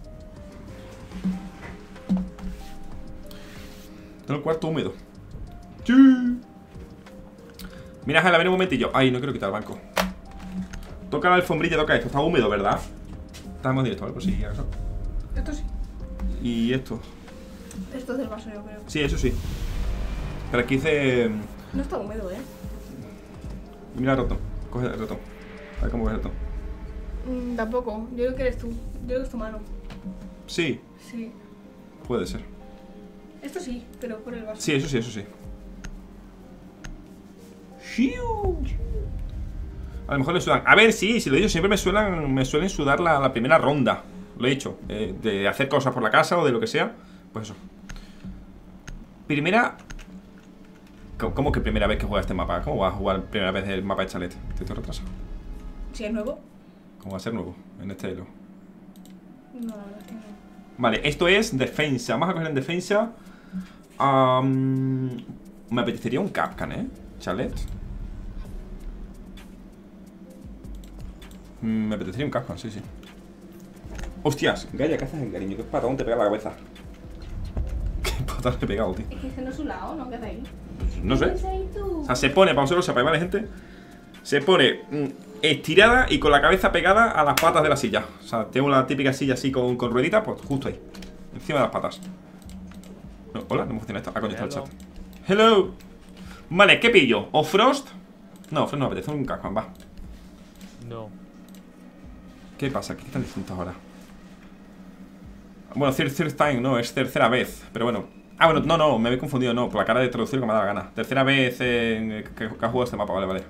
Tengo el cuarto húmedo. Sí. Mira, a ver un momentillo. Ay, no quiero quitar el banco. Toca la alfombrilla, toca esto. Está húmedo, ¿verdad? Estamos en directo, ¿vale? Pues sí, eso. Esto sí. Y esto. Esto es del vaso, yo creo. Sí, eso sí. Pero aquí hice... No está húmedo, ¿eh? Mira el ratón. Coge el ratón. A ver cómo coge el ratón. Mm, tampoco. Yo creo que eres tú. Yo creo que es tu mano. Sí, Sí. puede ser. Esto sí, pero por el vaso. Sí, eso sí, eso sí. A lo mejor le sudan. A ver, sí, si lo he dicho, siempre me suelen, me suelen sudar la, la primera ronda. Lo he dicho. Eh, de hacer cosas por la casa o de lo que sea. Pues eso. Primera... ¿Cómo que primera vez que juegas este mapa? ¿Cómo vas a jugar primera vez el mapa de Chalet? ¿Te estoy retrasado? Si es nuevo. ¿Cómo va a ser nuevo en este elo? No, la verdad es que no. Vale, esto es defensa. Vamos a coger en defensa. Um, me apetecería un Kapkan, ¿eh? Chalet. Mm, me apetecería un Kapkan, sí, sí. Hostias, Gaia, ¿qué haces en cariño? ¿Qué patadón te pega la cabeza? ¿Qué patadón te he pegado, tío? Es que este no es su lado, ¿no? ¿Qué hace ahí? No sé. ¿Qué haces ahí tú? O sea, se pone, para vosotros sepáis, ¿vale, gente? Se pone mm, estirada y con la cabeza pegada a las patas de la silla. O sea, tengo la típica silla así con, con ruedita, pues justo ahí. Encima de las patas. No, hola, no me funciona esto. Ah, coño, está el chat. Hello. Vale, ¿qué pillo? ¿O Frost? No, Frost no me apetece, un Kapkan, va. No. ¿Qué pasa? ¿Qué están distintos ahora? Bueno, third, third time, no, es tercera vez. Pero bueno. Ah, bueno, no, no, me había confundido, no. Por la cara de traducir que me ha dado la gana. Tercera vez en, que, que ha jugado este mapa, vale, vale.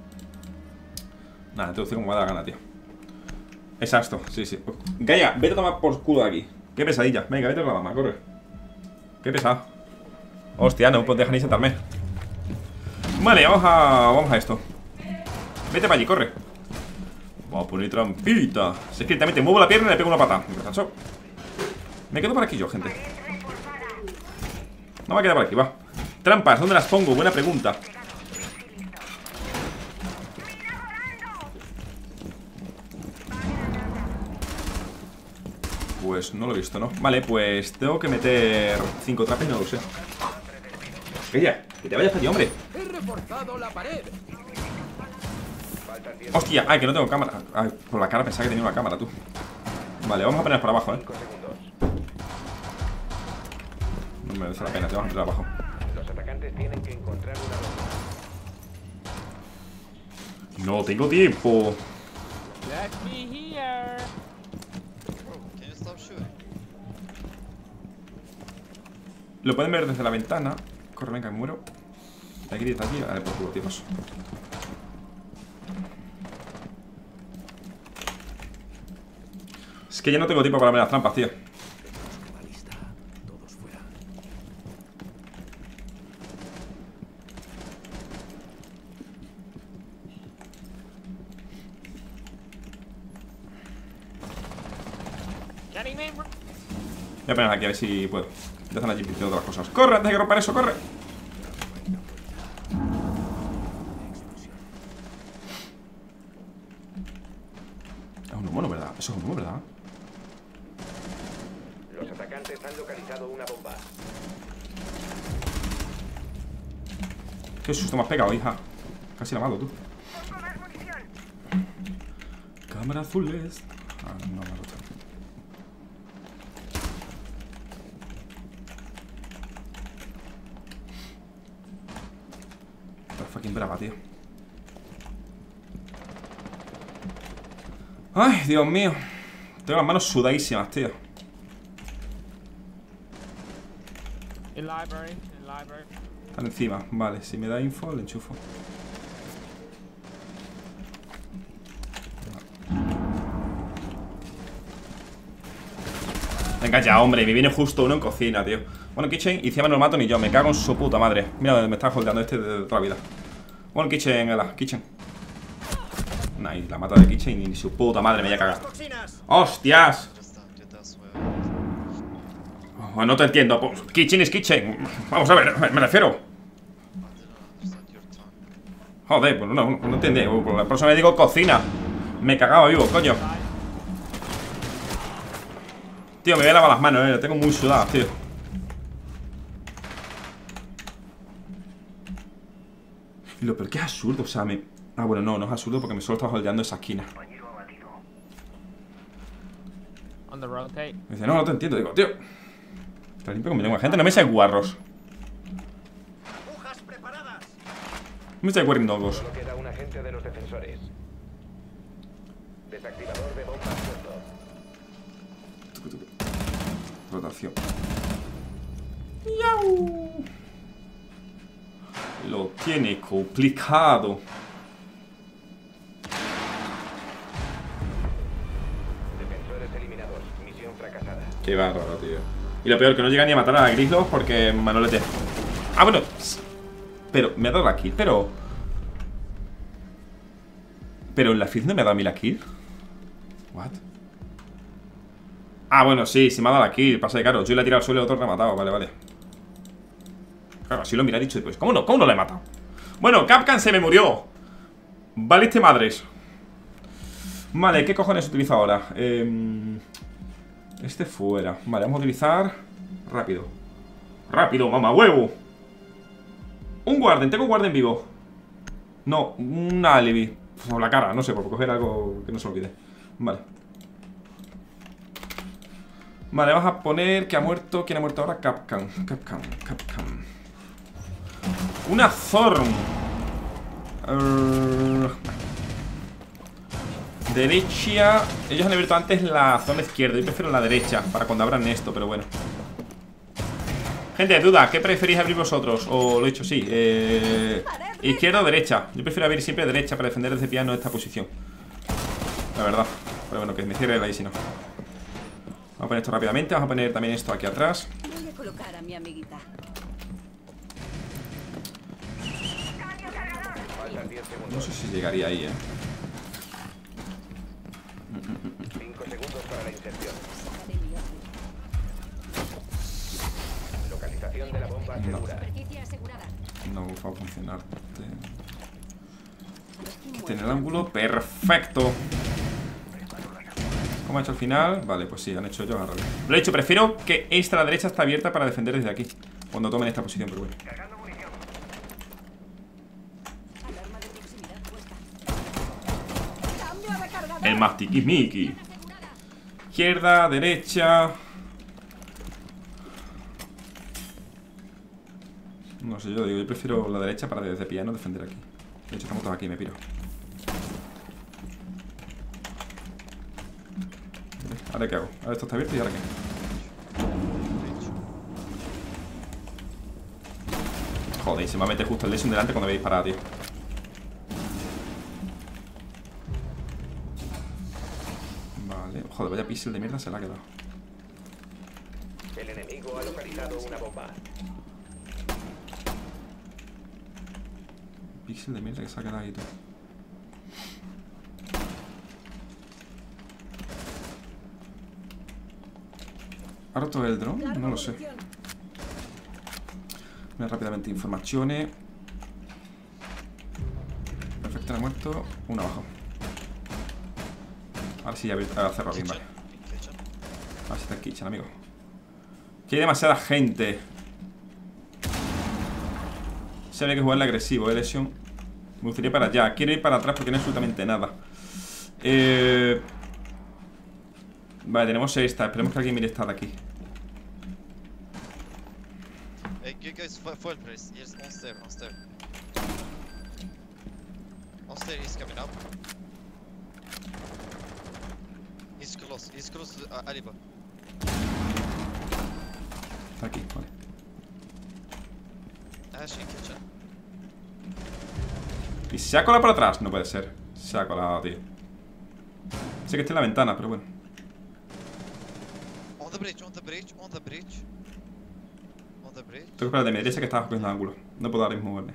Nada, traducir como me ha dado la gana, tío. Exacto, sí, sí. Gaia, vete a tomar por culo de aquí. Qué pesadilla. Venga, vete a la dama, corre. Qué pesado. Hostia, no, pues deja ni sentarme. Vale, vamos a. Vamos a esto. Vete para allí, corre. Vamos a poner trampita. Si es que también te muevo la pierna y le pego una pata. Me quedo por aquí yo, gente. No me a quedar por aquí, va. Trampas, ¿dónde las pongo? Buena pregunta. Pues no lo he visto, ¿no? Vale, pues tengo que meter cinco trampes, no lo sé. Ella, que te vayas para ti, hombre. He reforzado la pared. Hostia, ay, que no tengo cámara. Ay, por la cara pensaba que tenía una cámara, tú. Vale, vamos a poner para abajo, eh. No merece la pena, te vamos a poner abajo. Los atacantes tienen que encontrar una bomba. No tengo tiempo. Let me here. Can you stop shooting? Lo pueden ver desde la ventana. Corre, venga, me muero. De aquí, de aquí. Vale, por culo, tíos. Es que ya no tengo tiempo para ver las trampas, tío. Voy a poner aquí a ver si puedo. Ya están allí pintiendo todas las cosas. ¡Corre antes de que romper eso! ¡Corre! Es un humo, ¿no? ¿Verdad? Eso es un humo, ¿verdad? Los atacantes han localizado una bomba. Qué susto me has pegado, hija. Casi la mato, tú. Cámara azules. Ah, no, me ha roto. Está fucking brava, tío. Ay, Dios mío. Tengo las manos sudadísimas, tío. In library, in library. Están encima, vale. Si me da info, le enchufo. Venga ya, hombre, me viene justo uno en cocina, tío. Bueno, kitchen, y encima no lo mato ni yo. Me cago en su puta madre. Mira, me está holdeando este de toda la vida. Bueno, kitchen, la kitchen. Nah, y la mata de kitchen y ni su puta madre me voy a cagar. ¡Hostias! Oh, no te entiendo. Kitchen es kitchen. Vamos a ver, me refiero. Joder, pues no, no, no entiende. Por la próxima me digo cocina. Me cagaba vivo, coño. Tío, me voy a lavar las manos, eh. Tengo muy sudadas, tío. Y lo peor que es absurdo, o sea, me... Ah, bueno, no, no es absurdo porque me solo estaba holdeando esa esquina. On the rotate. Me dice, no, no te entiendo. Digo, tío, Está limpio como tengo gente. No me seas guarros. No me seas guarrindongos. Solo queda un agente de los defensores. Desactivador de bombas suelto. Rotación. ¡Yau! Lo tiene complicado. Defensores eliminados. Misión fracasada. Qué bárbaro, tío. Y lo peor, que no llega ni a matar a Grislos porque Manolete. Ah, bueno. Pero, me ha dado la kill, pero... Pero en la Fizz no me ha dado a mí la kill. What? Ah, bueno, sí, sí me ha dado la kill. Pasa de claro, yo le he tirado al suelo y otro le ha matado. Vale, vale. Claro, así lo mira dicho después. ¿Cómo no? ¿Cómo no le he matado? Bueno, Capcan se me murió. Valiste madres. Vale, ¿qué cojones utilizo ahora? Eh, este fuera. Vale, vamos a utilizar... Rápido. Rápido, mamá huevo. Un guarden, tengo un guarden vivo. No, un alibi. Por la cara, no sé, por coger algo que no se olvide. Vale. Vale, vamos a poner que ha muerto. ¿Quién ha muerto ahora? Capcan, Capcan, Capcan. Una Zorn. uh, Derecha. Ellos han abierto antes la zona izquierda. Yo prefiero la derecha para cuando abran esto, pero bueno. Gente, duda, ¿qué preferís abrir vosotros? O lo he dicho, sí, eh, izquierda o derecha. Yo prefiero abrir siempre derecha para defender desde piano esta posición. La verdad. Pero bueno, que me cierre ahí si no. Vamos a poner esto rápidamente. Vamos a poner también esto aquí atrás. Voy a colocar a mi amiguita. No sé si llegaría ahí, eh. cinco segundos para la inserción. Localización de la bomba No. segura. No va a funcionar. Tiene el ángulo perfecto. ¿Cómo ha hecho al final? Vale, pues sí, han hecho ellos al revés. Lo he dicho, prefiero que esta, la derecha, está abierta para defender desde aquí cuando tomen esta posición, pero bueno. El más tiquismiqui. Izquierda, derecha. No sé, yo digo, yo prefiero la derecha para desde piano defender aquí. De hecho, estamos todos aquí, me piro. ¿Ahora qué hago? Ahora esto está abierto y ahora qué. Joder, se me va a meter justo el Lesion delante cuando voy a disparar, tío. Vale, joder, vaya pixel de mierda se la ha quedado. El enemigo ha localizado una bomba. Pixel de mierda que se ha quedado ahí, tío. ¿Ha roto el drone? No lo sé. Mira rápidamente informaciones. Perfecto, no ha muerto. Uno abajo. Ahora sí ya ha cerrado bien, vale. Ahora sí está el kitchen, amigo. Que hay demasiada gente. Se habría que jugarle agresivo, eh, Lesion. Me gustaría para allá. Quiero ir para atrás porque no hay absolutamente nada. Eh... Vale, tenemos esta. Esperemos que alguien mire esta de aquí. Hey, you guys, full press. Yes, on stair, on stair. On stair, he's coming up. He's close, he's close to uh, Aliba. Está aquí, vale. Ash in kitchen. Y se ha colado por atrás. No puede ser. Se ha colado, tío. Sé que está en la ventana, pero bueno. On the bridge, on the bridge, on the bridge. On the bridge. Tengo que esperar de mi derecha que estaba cogiendo el ángulo. No puedo ahora mismo moverme.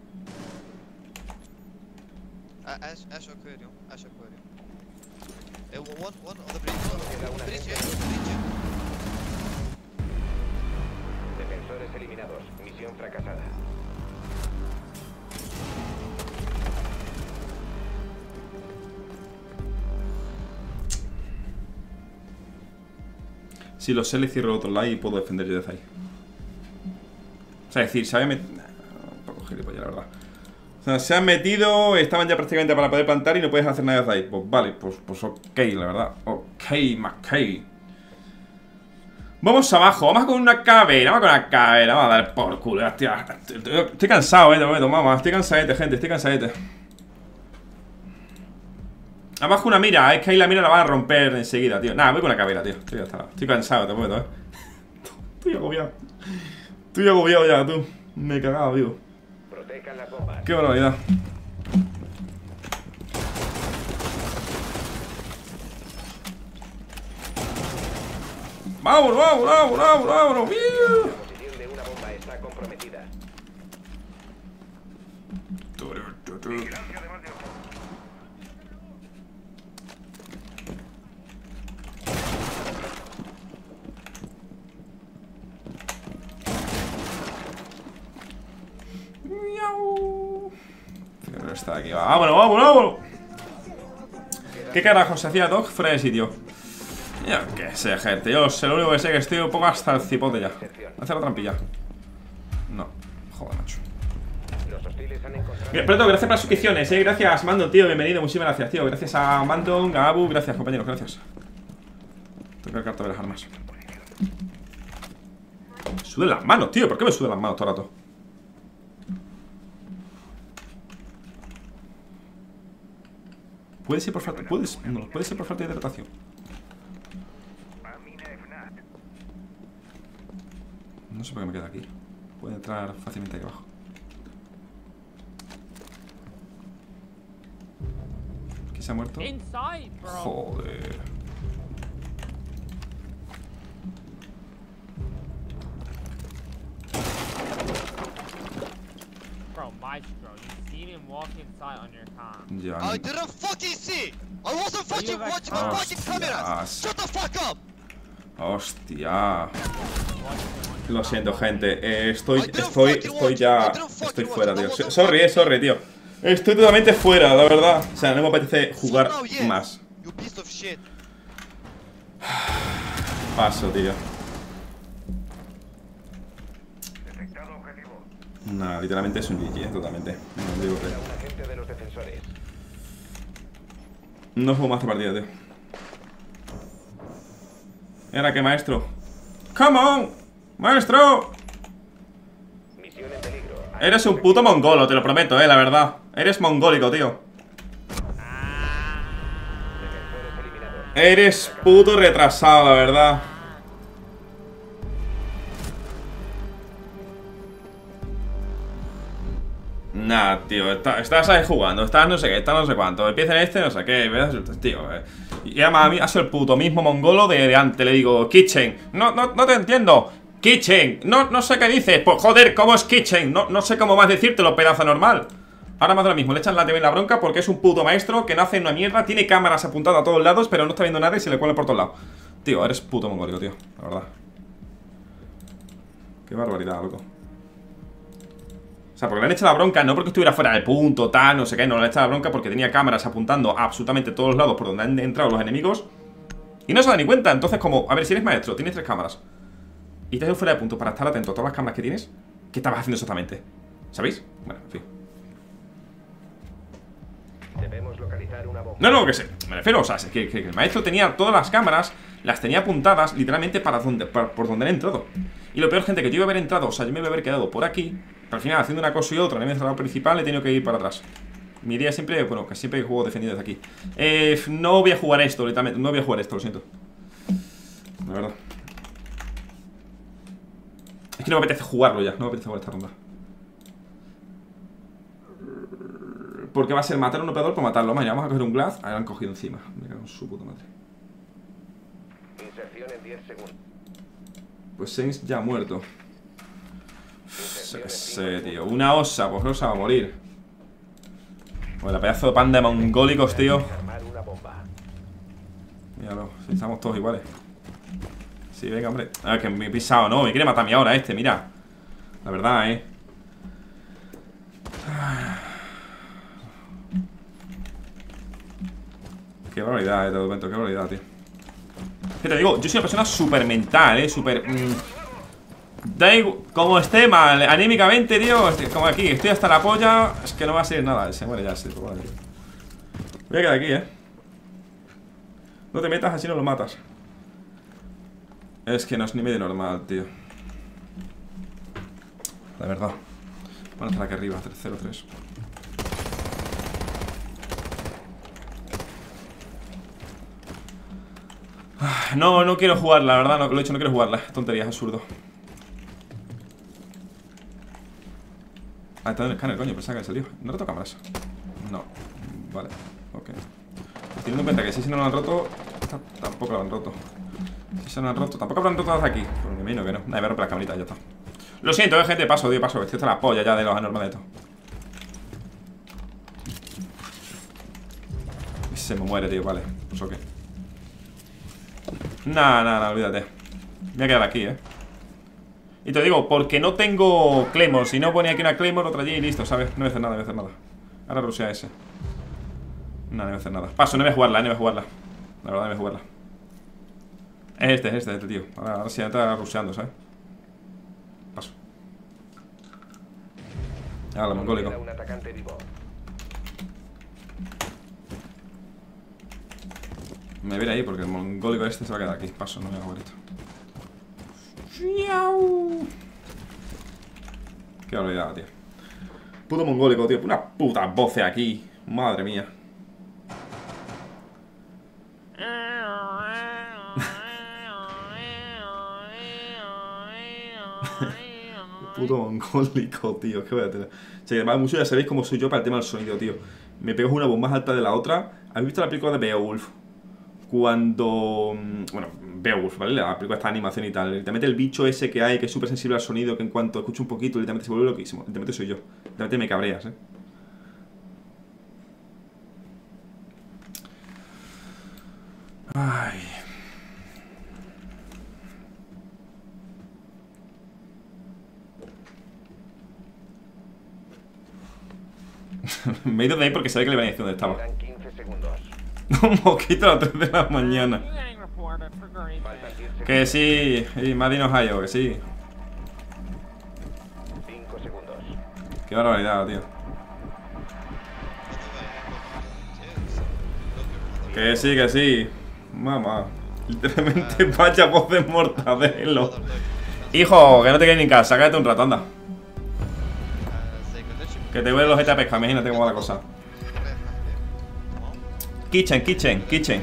Uh, Ash, Ash Aquarium, Ash Aquarium. Uh, one, one on the bridge, one on the bridge, yeah, on the bridge, yeah. Defensores eliminados. Misión fracasada. Si lo sé, le cierro el otro lado y puedo defender yo desde ahí. O sea, es decir, se había metido... Un poco gilipollas, la verdad. O sea, se han metido, estaban ya prácticamente para poder plantar y no puedes hacer nada desde ahí. Pues vale, pues, pues ok, la verdad. Ok, McKay. Vamos abajo, vamos con una calavera. Vamos con una calavera, vamos a dar por culo. Hostia, estoy cansado, eh, de momento, mamá. Estoy cansadete, gente, estoy cansadete. Abajo una mira, es que ahí la mira la van a romper enseguida, tío. Nada, voy con la calavera, tío. Estoy, hasta, estoy cansado, te prometo, eh. Estoy agobiado. Estoy agobiado ya, tú. Me he cagado, vivo. Protejan las bombas. Qué barbaridad. Vamos, vamos, vamos, vamos, vamos. La posición de una bomba está comprometida. Pero está aquí, va. Vámonos, vámonos, vámonos. ¿Qué carajo se hacía Dog fuera de sitio? Yo qué sé, gente. Yo sé, lo único que sé es que estoy un poco hasta el cipote ya. Hacer la trampilla. No, joder, macho. Los hostiles han encontrado. Mira, pronto, gracias por las suscripciones, eh. Gracias, Mandon, tío. Bienvenido, muchísimas gracias, tío. Gracias a Mandon, a Abu. Gracias, compañeros, gracias. Tengo que cargar las armas. Me sudan las manos, tío. ¿Por qué me sudan las manos todo el rato? Puede ser por falta. Puede, no, puede ser por falta de hidratación. No sé por qué me queda aquí. Puede entrar fácilmente aquí abajo. ¿Quién se ha muerto? Inside, bro. Joder. Bro, Maestro, you seen him walk inside on your comm. Ya. I didn't fucking see! I wasn't fucking watching my fucking cameras! Shut the fuck up! Hostia. Lo siento, gente. Eh, estoy, estoy, estoy ya. Estoy fuera, tío. Sorry, eh, sorry, tío. Estoy totalmente fuera, la verdad. O sea, no me apetece jugar más. Paso, tío. Nah, literalmente es un G G, eh, totalmente. No, digo que... Un agente de los defensores. No juego más esta partida, tío. ¿Y ahora qué, maestro? ¡Come on! ¡Maestro! Misión en peligro. Eres un puto mongolo, te lo prometo, eh, la verdad. Eres mongólico, tío. Defensores eliminados. Eres puto retrasado, la verdad. Nah, tío, está, estás ahí jugando, estás no sé qué, estás no sé cuánto. Empieza en este, no sé qué, ves, tío, eh. Y además a mí ha sido el puto mismo mongolo de, de antes. Le digo, Kitchen, no, no, no te entiendo. Kitchen, no, no sé qué dices. Pues joder, ¿cómo es Kitchen? No, no sé cómo más decírtelo, pedazo normal. Ahora más de lo mismo, le echan la T V en la bronca porque es un puto maestro que no hace una mierda. Tiene cámaras apuntadas a todos lados, pero no está viendo nada y se le cuela por todos lados. Tío, eres puto mongólico, tío, la verdad. Qué barbaridad, loco. O sea, porque le han echado la bronca, no porque estuviera fuera de punto, tal, no sé qué. No, le han echado la bronca porque tenía cámaras apuntando a absolutamente todos los lados por donde han entrado los enemigos. Y no se da ni cuenta, entonces como, a ver, si eres maestro, tienes tres cámaras y te has ido fuera de punto para estar atento a todas las cámaras que tienes, ¿qué estabas haciendo exactamente? ¿Sabéis? Bueno, en fin. Debemos localizar una bomba. No, no, que sé, me refiero, o sea, que, que el maestro tenía todas las cámaras, las tenía apuntadas literalmente para donde, para, por donde han entrado. Y lo peor, gente, que yo iba a haber entrado, o sea, yo me iba a haber quedado por aquí, pero al final, haciendo una cosa y otra, en el cerrado principal, he tenido que ir para atrás. Mi idea siempre, bueno, que siempre juego defendido desde aquí. Eh, no voy a jugar esto, literalmente, no voy a jugar esto, lo siento. La verdad. Es que no me apetece jugarlo ya, no me apetece jugar esta ronda. Porque va a ser matar a un operador por matarlo. Mañana vamos a coger un Glass. Ahí lo han cogido encima. Me cago en su puta madre. Inserción en diez segundos. Pues Sainz ya ha muerto. Uf, sé, tío. Una osa, pues osa va a morir. Bueno, pedazo de panda de mongólicos, tío. Armar una bomba. Míralo, si estamos todos iguales. Sí, venga, hombre. A ver, que me he pisado, ¿no? Me quiere matar a mí ahora este, mira. La verdad, eh. Qué barbaridad, eh, te lo cuento, qué barbaridad, tío. Que te digo, yo soy una persona súper mental, eh, súper... Mmm, da igual, como esté mal, anímicamente, tío, como aquí, estoy hasta la polla. Es que no va a ser nada, se muere ya, se muere. Voy a quedar aquí, eh. No te metas, así no lo matas. Es que no es ni medio normal, tío. De verdad. Bueno, está aquí arriba, tres cero tres. No, no quiero jugarla, la verdad, no, lo he dicho, no quiero jugarla. Tontería, es absurdo. Ah, está en el escáner, coño, pensaba que salió. ¿No roto cámaras? No. Vale, ok. Teniendo en cuenta que si se no lo han roto, esta tampoco lo han roto. Si se no lo han roto, tampoco lo han roto desde aquí. Pero me imagino que no. Nada, voy a romper las camaritas, ya está. Lo siento, eh, gente, paso, tío, paso. Estoy hasta la polla ya de los anormales de esto. Y se me muere, tío, vale. Pues ok. Nada, nada, olvídate. Me voy a quedar aquí, eh. Y te digo, porque no tengo Claymore. Si no ponía aquí una Claymore, otra allí y listo, ¿sabes? No voy a hacer nada, no voy a hacer nada. Ahora rusea ese. No, no voy a hacer nada. Paso, no voy a jugarla, no voy a jugarla. La verdad, no voy a jugarla. Es este, es este, este, tío. Ahora, ahora sí está ruseando, ¿sabes? Paso. Ahora, lo mongólico. Un atacante vivo. Me voy a ir ahí porque el mongólico este se va a quedar aquí. Paso, no voy a jugar esto. Qué olvidado, tío. Puto mongólico, tío. Una puta voz aquí. Madre mía. Puto mongólico, tío. ¿Qué voy a tener? O sea, además, mucho ya sabéis cómo soy yo para el tema del sonido, tío. Me pego una voz más alta de la otra. ¿Habéis visto la película de Beowulf? Cuando... Bueno, Beowulf, ¿vale? La película esta animación y tal. Literalmente el bicho ese que hay, que es súper sensible al sonido, que en cuanto escucho un poquito, literalmente se vuelve loquísimo. Literalmente soy yo. Literalmente me cabreas, ¿eh? Ay... Me he ido de ahí porque sabía que le venía a decir dónde estaba. Quedan quince segundos. Un poquito a las tres de la mañana. You getting reported for green Faltan bay. diez segundos. Que sí, y Madden Ohio, que sí. cinco segundos. Qué barbaridad, tío. Que sí, que sí. Mamá. Literalmente vaya voz de mortadelo. Hijo, que no te quedes ni en casa, cállate un rato, anda. Que te huele los ojete a pesca, imagínate cómo va la cosa. Kitchen, kitchen, kitchen.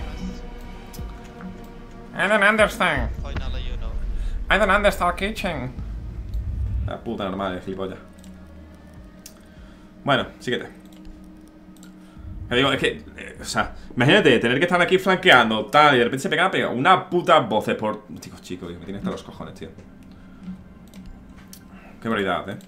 I don't understand. I don't understand kitchen. La puta normal, de gilipollas. Bueno, síguete. Te digo, es que, eh, o sea, imagínate tener que estar aquí flanqueando, tal, y de repente se pega, pega una puta voces por... Chicos, chicos, tío, me tiene hasta los cojones, tío. Qué barbaridad, eh.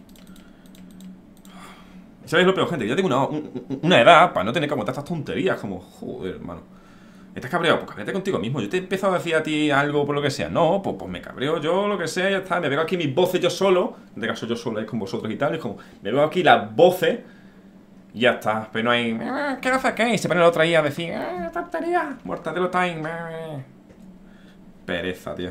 ¿Sabéis lo peor, gente? Que ya tengo una, un, una edad para no tener que aguantar estas tonterías. Como, joder, hermano. ¿Estás cabreado? Pues cabreate contigo mismo. Yo te he empezado a decir a ti algo por lo que sea. No, pues, pues me cabreo yo, lo que sea, ya está. Me pego aquí mis voces yo solo. En este caso yo solo es con vosotros y tal. Es como, me pego aquí las voces y ya está. Pero no hay... ¿Qué haces qué? Y se pone el otro ahí a decir, ¡ah, tontería! Mortadelo time. Pereza, tío.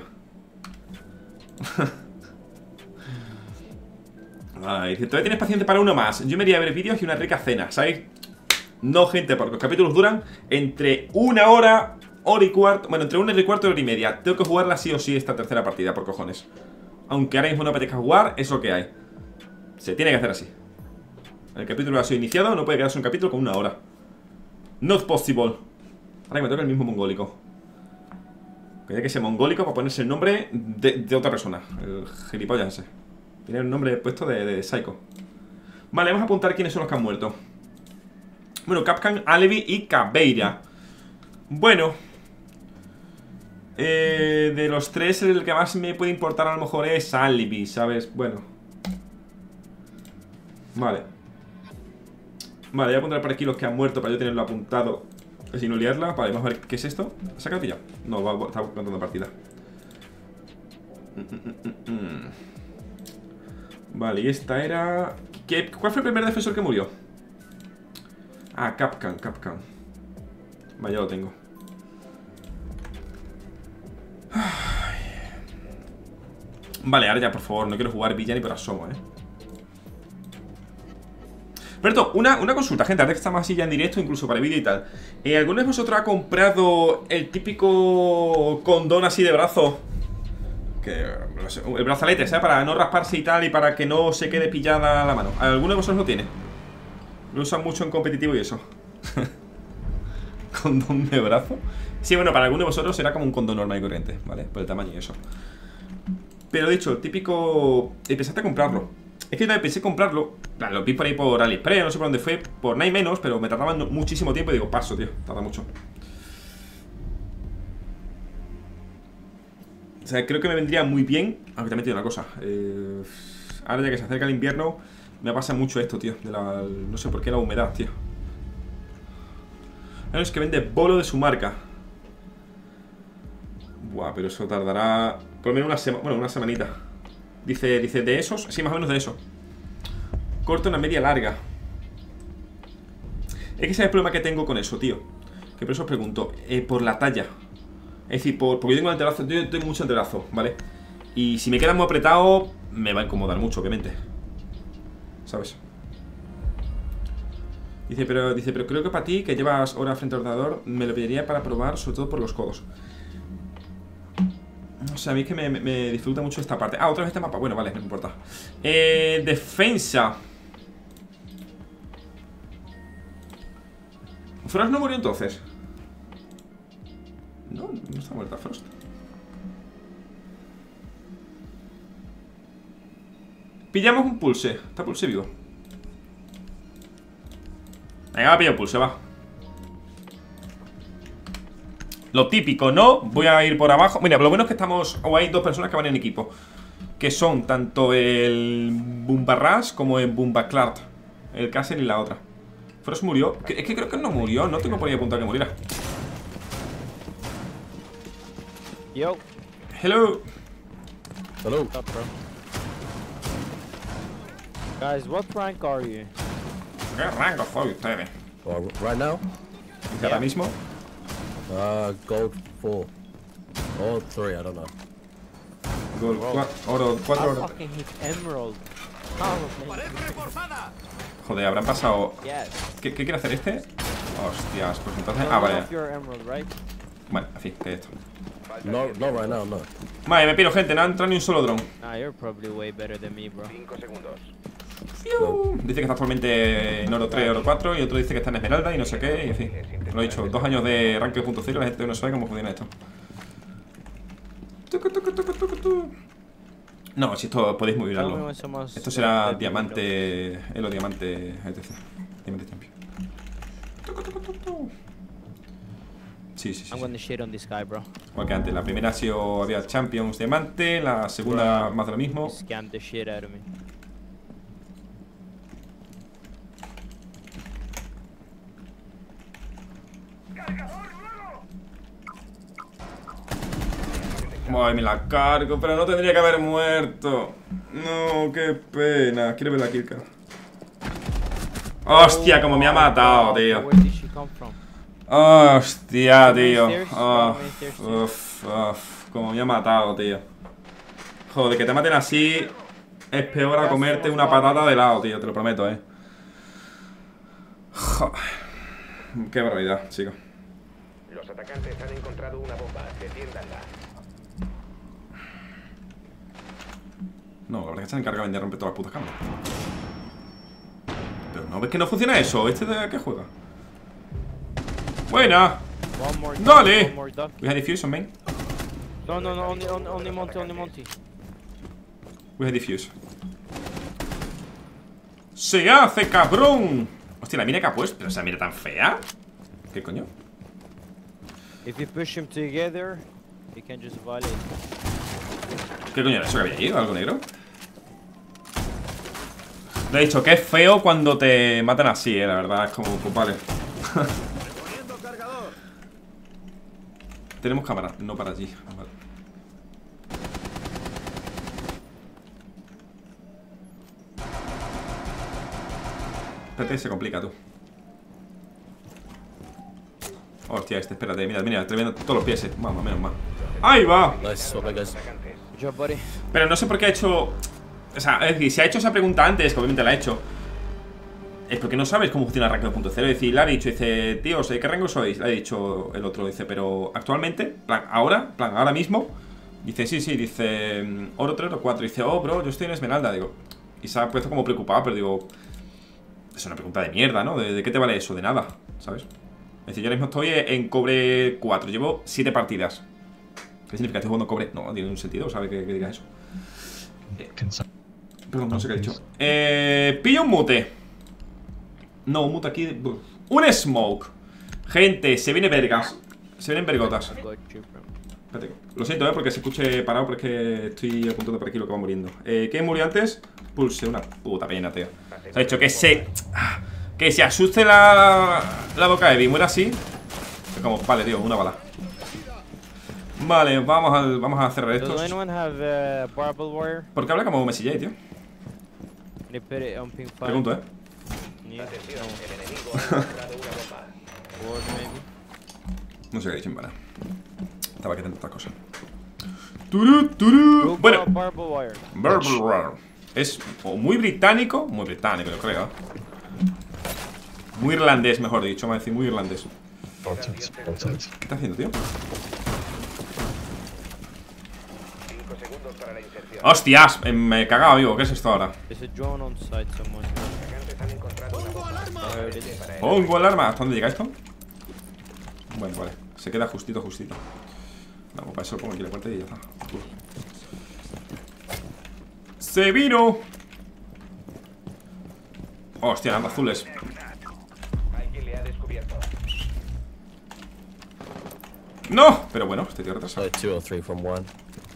Ay, dice, todavía tienes paciente para uno más. Yo me iría a ver vídeos y una rica cena, ¿sabéis? No, gente, porque los capítulos duran entre una hora, hora y cuarto. Bueno, entre una hora y cuarto y hora y media. Tengo que jugarla sí o sí esta tercera partida, por cojones. Aunque ahora mismo no apetezca jugar, es lo que hay. Se tiene que hacer así. El capítulo ha sido iniciado, no puede quedarse un capítulo con una hora. Not possible. Ahora que me toca el mismo mongólico. Que hay que ser mongólico para ponerse el nombre de, de otra persona. El gilipollas ese. Tiene el nombre puesto de, de Psycho. Vale, vamos a apuntar quiénes son los que han muerto. Bueno, Capcan, Alevi y Caveira. Bueno, eh, de los tres el que más me puede importar a lo mejor es Alevi, ¿sabes? Bueno. Vale. Vale, voy a apuntar por aquí los que han muerto para yo tenerlo apuntado y no liarla. Vale, vamos a ver qué es esto. ¿Se ha quedado pillado? No, va, va, está contando partida. Mm, mm, mm, mm. Vale, y esta era... ¿Qué? ¿Cuál fue el primer defensor que murió? Ah, Capcan, Capcan. Vale, ya lo tengo. Ay. Vale, ahora ya, por favor, no quiero jugar villa ni por asomo, eh. Berto, una, una consulta, gente, ahora que estamos así ya en directo, incluso para vídeo y tal. eh, ¿Alguno de vosotros ha comprado el típico condón así de brazo Que, no sé, el brazalete, ¿sabes? Para no rasparse y tal, y para que no se quede pillada la mano. ¿Alguno de vosotros lo tiene? Lo usan mucho en competitivo y eso. Condón de brazo. Sí, bueno, para alguno de vosotros será como un condón normal y corriente, ¿vale? Por el tamaño y eso. Pero dicho, el típico... Empezaste a comprarlo. Es que yo también pensé comprarlo. Lo vi por ahí por AliExpress, no sé por dónde fue. Por nada y menos, pero me tardaban muchísimo tiempo y digo, paso, tío, tarda mucho. O sea, creo que me vendría muy bien. Aunque también tiene una cosa, eh, ahora ya que se acerca el invierno, me pasa mucho esto, tío, de la, no sé por qué la humedad, tío. Bueno, es que vende bolo de su marca. Buah, pero eso tardará por lo menos una semana, bueno, una semanita. Dice, dice de esos, sí, más o menos de eso. Corto una media larga. Es que ese es el problema que tengo con eso, tío. Que por eso os pregunto, eh, por la talla. Es decir, por, porque yo tengo antebrazo, yo tengo mucho antebrazo, ¿vale? Y si me queda muy apretado, me va a incomodar mucho, obviamente. ¿Sabes? Dice, pero, dice, pero creo que para ti, que llevas horas frente al ordenador, me lo pediría para probar, sobre todo por los codos. O sea, a mí es que me, me, me disfruta mucho esta parte. Ah, otra vez este mapa, bueno, vale, no me importa. Eh, defensa. ¿Frost no murió entonces? No, no está muerta Frost. Pillamos un pulse. Está pulse vivo. Venga, va a pillar un pulse, va. Lo típico, ¿no? Voy a ir por abajo. Mira, lo bueno es que estamos... O hay dos personas que van en equipo, que son tanto el Bumbarras como el Bumbaclart. El Castle y la otra. Frost murió. Es que creo que no murió. No tengo por ahí apuntado que muriera. Yo. Hello. Hello. What's up, bro? Guys, what rank are you? ¿Qué rango soy ustedes? Well, right now, ¿Y ahora mismo? uh, gold four or three. I don't know. Gold cuatro, oro cuatro, I oro. fucking hit emerald. Oh, man. Joder, habrán pasado... Yes. ¿Qué, ¿Qué quiere hacer este? Hostias, pues entonces... No, Ah, no, vale. of your emerald, right? Bueno, en fin, que esto. No, not right now. No. Vale, me piro, gente, no ha entrado ni un solo dron. Nah, you're probably way better than me, bro. cinco segundos. Fiu. Dice que está actualmente en oro tres, oro cuatro. Y otro dice que está en esmeralda y no sé qué. Y en fin, lo he dicho, dos años de ranking punto cero. La gente no sabe cómo funciona esto. Tucu, tucu, tucu, tucu, tucu. No, si esto podéis Tell me moverlo. when someone's Esto será dead, diamante... Elo, diamante... etcétera. Diamante champion. Tucu, tucu, tucu. Sí, sí, sí, I'm sí. gonna shit on this guy, bro. Igual que antes, la primera ha sido... Había Champions diamante. La segunda más de lo mismo. Scam the shit out of me. Ay, me la cargo, pero no tendría que haber muerto. No, qué pena. Quiero ver la killcam. Hostia, como me ha matado, tío. Where did she come from? Hostia, tío. Downstairs, Oh, downstairs. uf, uf, como me ha matado, tío. Joder, que te maten así es peor a comerte una patata de helado, tío, te lo prometo, eh. Joder. Qué barbaridad, chicos. Los atacantes han encontrado una bomba. Defiéndanla. No, la verdad es que se han encargado de romper todas las putas cámaras. Pero no ves que no funciona eso. ¿Este de qué juega? Buena. One more duck, Dale. one more duck. We have diffuse on main. No, no, no, only, only, only Monty, only Monty. We have diffuse. ¡Se hace, cabrón! Hostia, la mira que ha puesto. Pero esa mira tan fea. ¿Qué coño? If you push him together, he can just violate. ¿Qué coño era eso que había ahí? ¿Algo negro? Le he dicho que es feo cuando te matan así, eh, la verdad, es como, pues vale. Tenemos cámara, no para allí. Vale. Espérate, se complica tú. Hostia, este, espérate, mira, mira, estoy viendo todos los pies, eh. Vamos, menos mal. ¡Ahí va! Nice swap, I guess. Good job, buddy. Pero no sé por qué ha hecho... O sea, es decir, si ha hecho esa pregunta antes, que obviamente la ha hecho, es porque no sabes cómo funciona el ranking punto cero. Es decir, le ha dicho, dice, tío, ¿qué rango sois? Le ha dicho el otro, dice, pero actualmente, plan, ahora, plan, ahora mismo, Dice, sí, sí, dice mm, oro tres o cuatro. Dice, oh, bro, yo estoy en esmeralda. Digo, y se ha puesto como preocupado, pero digo, es una pregunta de mierda, ¿no? ¿De, de qué te vale eso? De nada, ¿sabes? Es decir, yo ahora mismo estoy en cobre cuatro. Llevo siete partidas. ¿Qué significa? ¿Estoy jugando cobre? No, no tiene un sentido, ¿sabe que, que diga eso? Eh, perdón, no sé qué he dicho. Eh, pillo un mute. No, un mute aquí. Un smoke. Gente, se viene vergas. Se vienen vergotas. Espérate, lo siento, eh, porque se escuche parado, pero es que estoy apuntando por aquí lo que va muriendo. Eh, ¿Qué murió antes? Pulse, una puta pena, tío. Se ha dicho que se. Que se asuste la. La boca de Evi, muera así. Es como, vale, tío, una bala. Vale, vamos, al, vamos a cerrar estos. ¿Por qué habla como Messi J, tío? Pregunto, eh. Atención, el enemigo ha encontrado una bomba. No sé qué he dicho en vana. Estaba aquí haciendo otra cosa. Turu, turu. Bueno, Barbed Wire. Es o muy británico, muy británico, yo creo. Muy irlandés, mejor dicho, me decir, muy irlandés. ¿Qué está haciendo, tío? cinco segundos para la inserción. ¡Hostias! Me he cagado vivo. ¿Qué es esto ahora? Atacantes han encontrado una bomba. Para Pongo alarma. ¿Hasta dónde llega esto? Bueno, vale. Se queda justito, justito. Vamos, para eso pongo aquí la puerta y ya está. ¡Se vino! Hostia, nada, azules. Alguien le ha descubierto. ¡No! Pero bueno, este tío retrasado. Like two or three from one.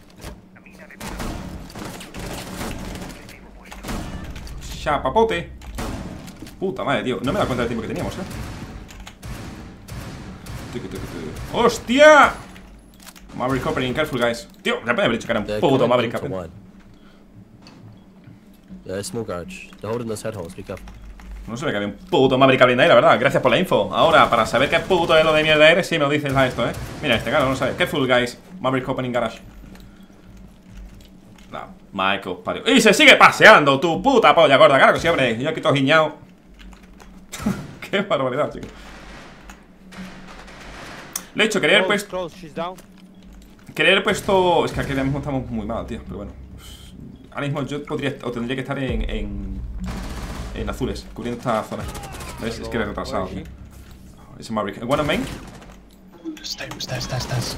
Chapapote. Puta madre, tío. No me da cuenta del tiempo que teníamos, eh. ¡Hostia! Maverick opening, careful, guys. Tío, ya podía haber dicho que era un They're puto connecting Maverick to opening. one. Yeah, small garage. They're holding those headholes. Be careful. No se ve que había un puto Maverick abriendo ahí, la verdad. Gracias por la info. Ahora, para saber qué puto es lo de mierda eres, sí me lo dices a esto, eh. Mira, este claro, no sabe. Careful, guys. Maverick opening garage. No, Michael, pario. ¡Y se sigue paseando, tu puta polla gorda! Claro que sí, hombre. Yo aquí todo guiñado. Qué barbaridad, chicos. Le he dicho, quería haber puesto. Quería haber puesto. Es que aquí ahora mismo estamos muy mal, tío. Pero bueno. Ahora mismo yo podría o tendría que estar en. En, en azules, cubriendo esta zona. ¿Ves? Es que eres retrasado, tío. Ese Maverick. ¿One on main? Está, está, está, estás.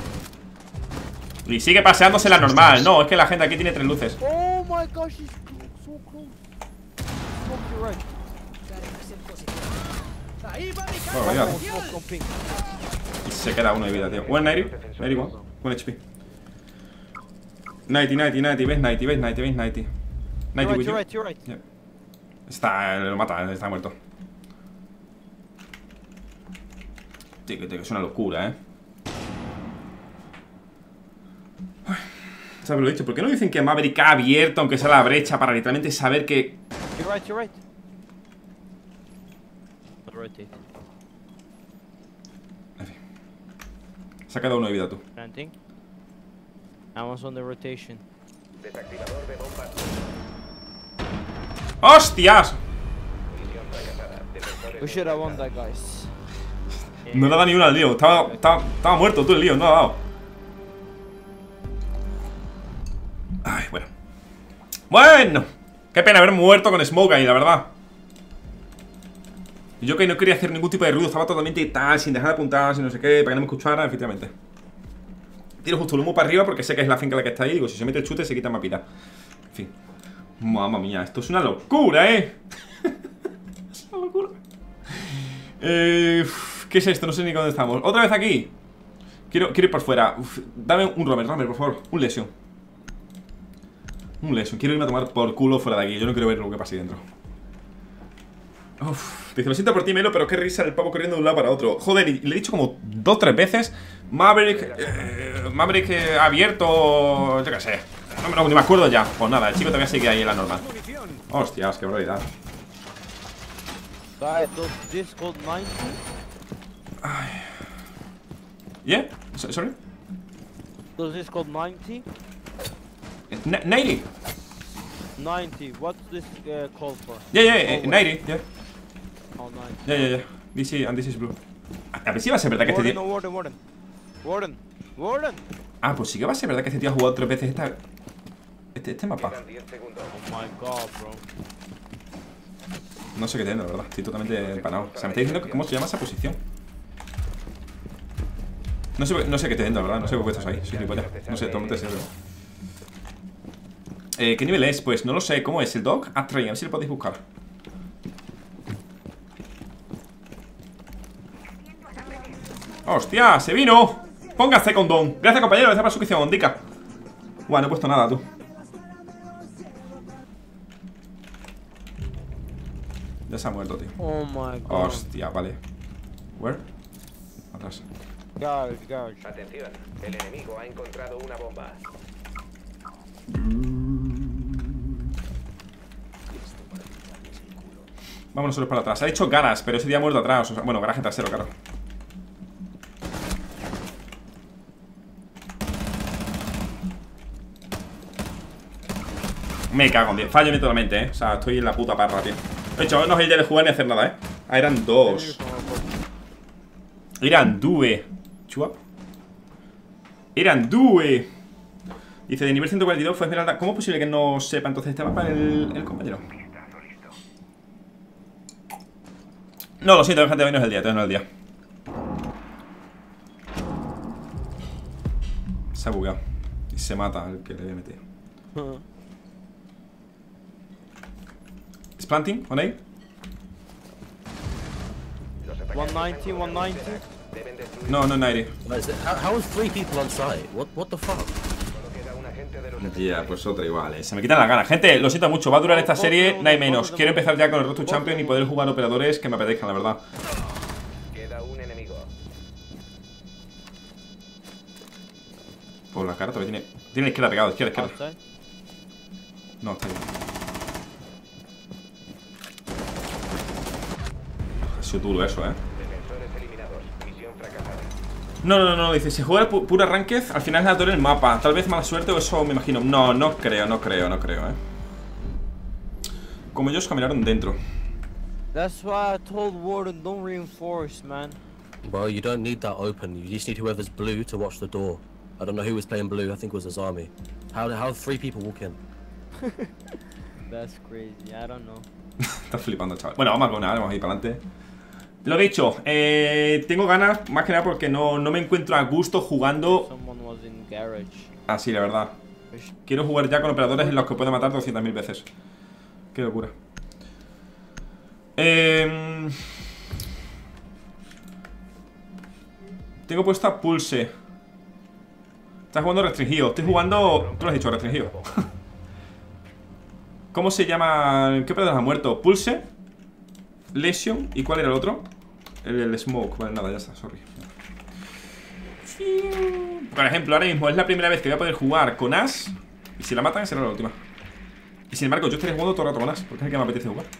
Y sigue paseándose la normal. No, es que la gente aquí tiene tres luces. Oh my gosh, she's so close. Smoke your right. Barbaridad. Y se queda uno de vida, tío. One ninety, ninety-one, one H P. ninety, ninety, ninety, ves ninety, ves ninety, ves ninety. ninety with you. You're right, you're right. Yeah. Está, lo mata, está muerto. Tío, tío, que es una locura, eh. ¿Sabes lo he dicho? ¿Por qué no dicen que Maverick ha abierto, aunque sea la brecha, para literalmente saber que... You're right, you're right. Rotate. En fin. Se ha quedado uno de vida, tú. Planting. Vamos on the rotation. Desactivador de bombas. ¡Hostias! Misión fracasada. Defensores We should have won that, guys. No le ha dado ni una al lío. Estaba, estaba, estaba muerto tú el lío, no ha dado. Ay, bueno. Bueno. Qué pena haber muerto con Smoke ahí, la verdad. Y yo que no quería hacer ningún tipo de ruido. Estaba totalmente tal, sin dejar de apuntar, sin no sé qué, para que no me escuchara, efectivamente. Tiro justo el humo para arriba porque sé que es la finca la que está ahí. Digo, si se mete el chute se quita más vida. En fin. Mamma mía, esto es una locura, eh. Es una locura. Eh, uf, ¿qué es esto? No sé ni dónde estamos. Otra vez aquí. Quiero, quiero ir por fuera. Uf, dame un Romer, Romer, por favor. Un Lesion. Un Lesion. Quiero irme a tomar por culo fuera de aquí. Yo no quiero ver lo que pasa ahí dentro. Uf. Dice, lo siento por ti, Melo, pero qué risa el pavo corriendo de un lado para otro. Joder, y le he dicho como dos o tres veces. Maverick. Eh, Maverick eh, abierto. Yo qué sé. No, no, ni me acuerdo ya. Pues nada, el chico todavía sigue ahí en la normal. Hostias, qué barbaridad. Ay. ¿Yeah? So- Sorry? Does this called ninety? N- ninety. ninety. What's this uh, called for? Yeah, yeah, eh, ninety. Yeah, Oh, ninety. yeah, yeah, yeah. This is, and this is blue. A ver si va a ser verdad que este Warden, tío. no, Warden, Warden. Warden. Warden. Ah, pues sí que va a ser verdad que este tío ha jugado tres veces esta... Este, este mapa. Quedan diez segundos. Oh my god, bro. No sé qué tiene, la verdad. Estoy totalmente empanado. O sea, me está diciendo que cómo se llama esa posición. No sé, no sé qué te entiendo, la verdad. No sé por qué estás ahí. Soy gilipollas. No sé, totalmente serio. Eh, ¿qué nivel es? Pues no lo sé. ¿Cómo es? ¿El dog? A ver si lo podéis buscar. ¡Hostia! ¡Se vino! Póngase condón. Gracias, compañero. Gracias por la suscripción, Ondica. Buah, no he puesto nada, tú. Ya se ha muerto, tío. Oh my god. Hostia, vale. ¿Where? Atrás. Garage, garage. Atención, el enemigo ha encontrado una bomba. Vámonos solo para atrás. Ha dicho garas, pero ese día ha muerto atrás. O sea, bueno, garaje trasero, claro. Me cago en Dios. Fallo totalmente, eh. O sea, estoy en la puta parra, tío. De hecho, no es el día de jugar ni hacer nada, eh. Ah, eran dos. Eran due. Chua. Eran due. Dice, de nivel ciento cuarenta y dos fue Esmeralda. ¿Cómo es posible que no sepa entonces este mapa el, el compañero? No, lo siento, fíjate, hoy no es el día, hoy no es el día. Se ha bugueado. Y se mata el que le había metido. ¿Es planting? ¿On A? one ninety, one ninety. Deben destruir. No, no, nadie. Guys, how, how is three people on site? What, what the fuck? Solo queda un agente de los Ya, pues otra igual, eh. Se me quitan las ganas. Gente, lo siento mucho. Va a durar esta serie, nada menos. Quiero empezar ya con el Road to Champion y poder jugar operadores que me apetezcan, la verdad. Queda un enemigo. Por la cara todavía tiene. Tiene la izquierda pegado, izquierda, izquierda. Outside. No, está bien. Ha sido duro eso, eh. Defensores eliminados. Misión fracasada. No, no, no, dice, si juega pu pura ranked, al final es aleatorio el mapa. Tal vez mala suerte o eso me imagino. No, no creo, no creo, no creo, eh. Como ellos caminaron dentro. That's why I told Warden don't reinforce, man. Well, you don't need that open. You just need whoever's blue to watch the door. I don't know who was playing blue. I think it was Azami. How how three people walk in? That's crazy. I don't know. Está flipando, chaval. Bueno, vamos a con nada, vamos a ir para adelante. Lo dicho, eh, tengo ganas, más que nada porque no, no me encuentro a gusto jugando. Someone was in garage. Así, la verdad. Quiero jugar ya con operadores en los que pueda matar doscientas mil veces. Qué locura. Eh, tengo puesta Pulse. Estás jugando restringido. Estoy jugando... Tú lo has dicho, restringido. ¿Cómo se llama? ¿Qué operador ha muerto? Pulse, Lesion. ¿Y cuál era el otro? El, el Smoke. Vale, nada, ya está, sorry. Por ejemplo, ahora mismo es la primera vez que voy a poder jugar con Ash. Y si la matan será la última. Y sin embargo, yo estaría jugando todo el rato con Ash, porque es el que me apetece jugar.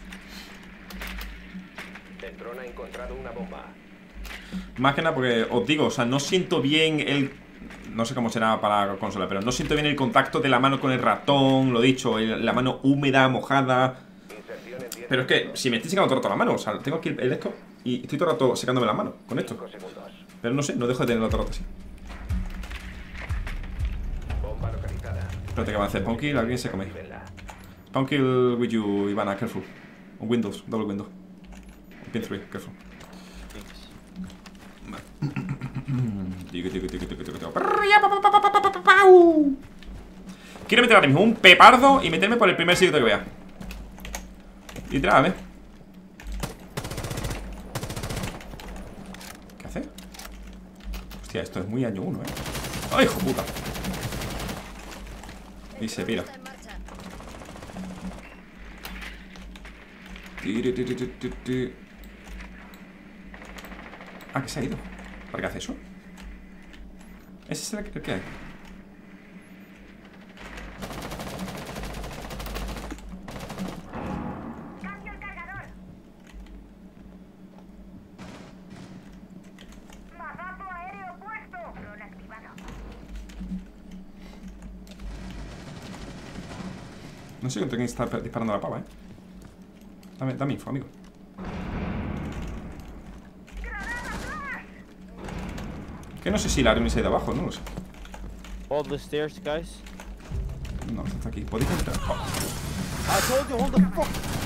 Dentron ha encontrado una bomba. Más que nada porque, os digo, o sea, no siento bien el... No sé cómo será para la consola, pero no siento bien el contacto de la mano con el ratón. Lo dicho, el, la mano húmeda, mojada. Inserción en diez Pero es que si me estoy secando todo el rato la mano, o sea, tengo aquí el, el esto y estoy todo el rato secándome la mano con esto. segundos. Pero no sé, no dejo de tenerlo todo el rato así. Bomba localizada. Espérate que va a hacer Spawn kill, alguien se come. Actívenla. Spawn kill with you, Ivana, careful. On Windows, double window. On pin three, careful. Quiero meter ahora mismo un pepardo y meterme por el primer sitio que vea. Literal, eh. ¿Qué hace? Hostia, esto es muy año uno, eh. ¡Ay, hijo puta! Y se pira. Ah, que se ha ido. ¿Para qué hace eso? ¿Ese es el que hay? No sé contra quién está disparando la pava, eh. Dame, dame info, amigo. Que no sé si la arma se ha ido abajo, no lo sé. Hold the stairs, guys. No, está aquí. ¿Podéis entrar? Oh. I told you, hold the fuck.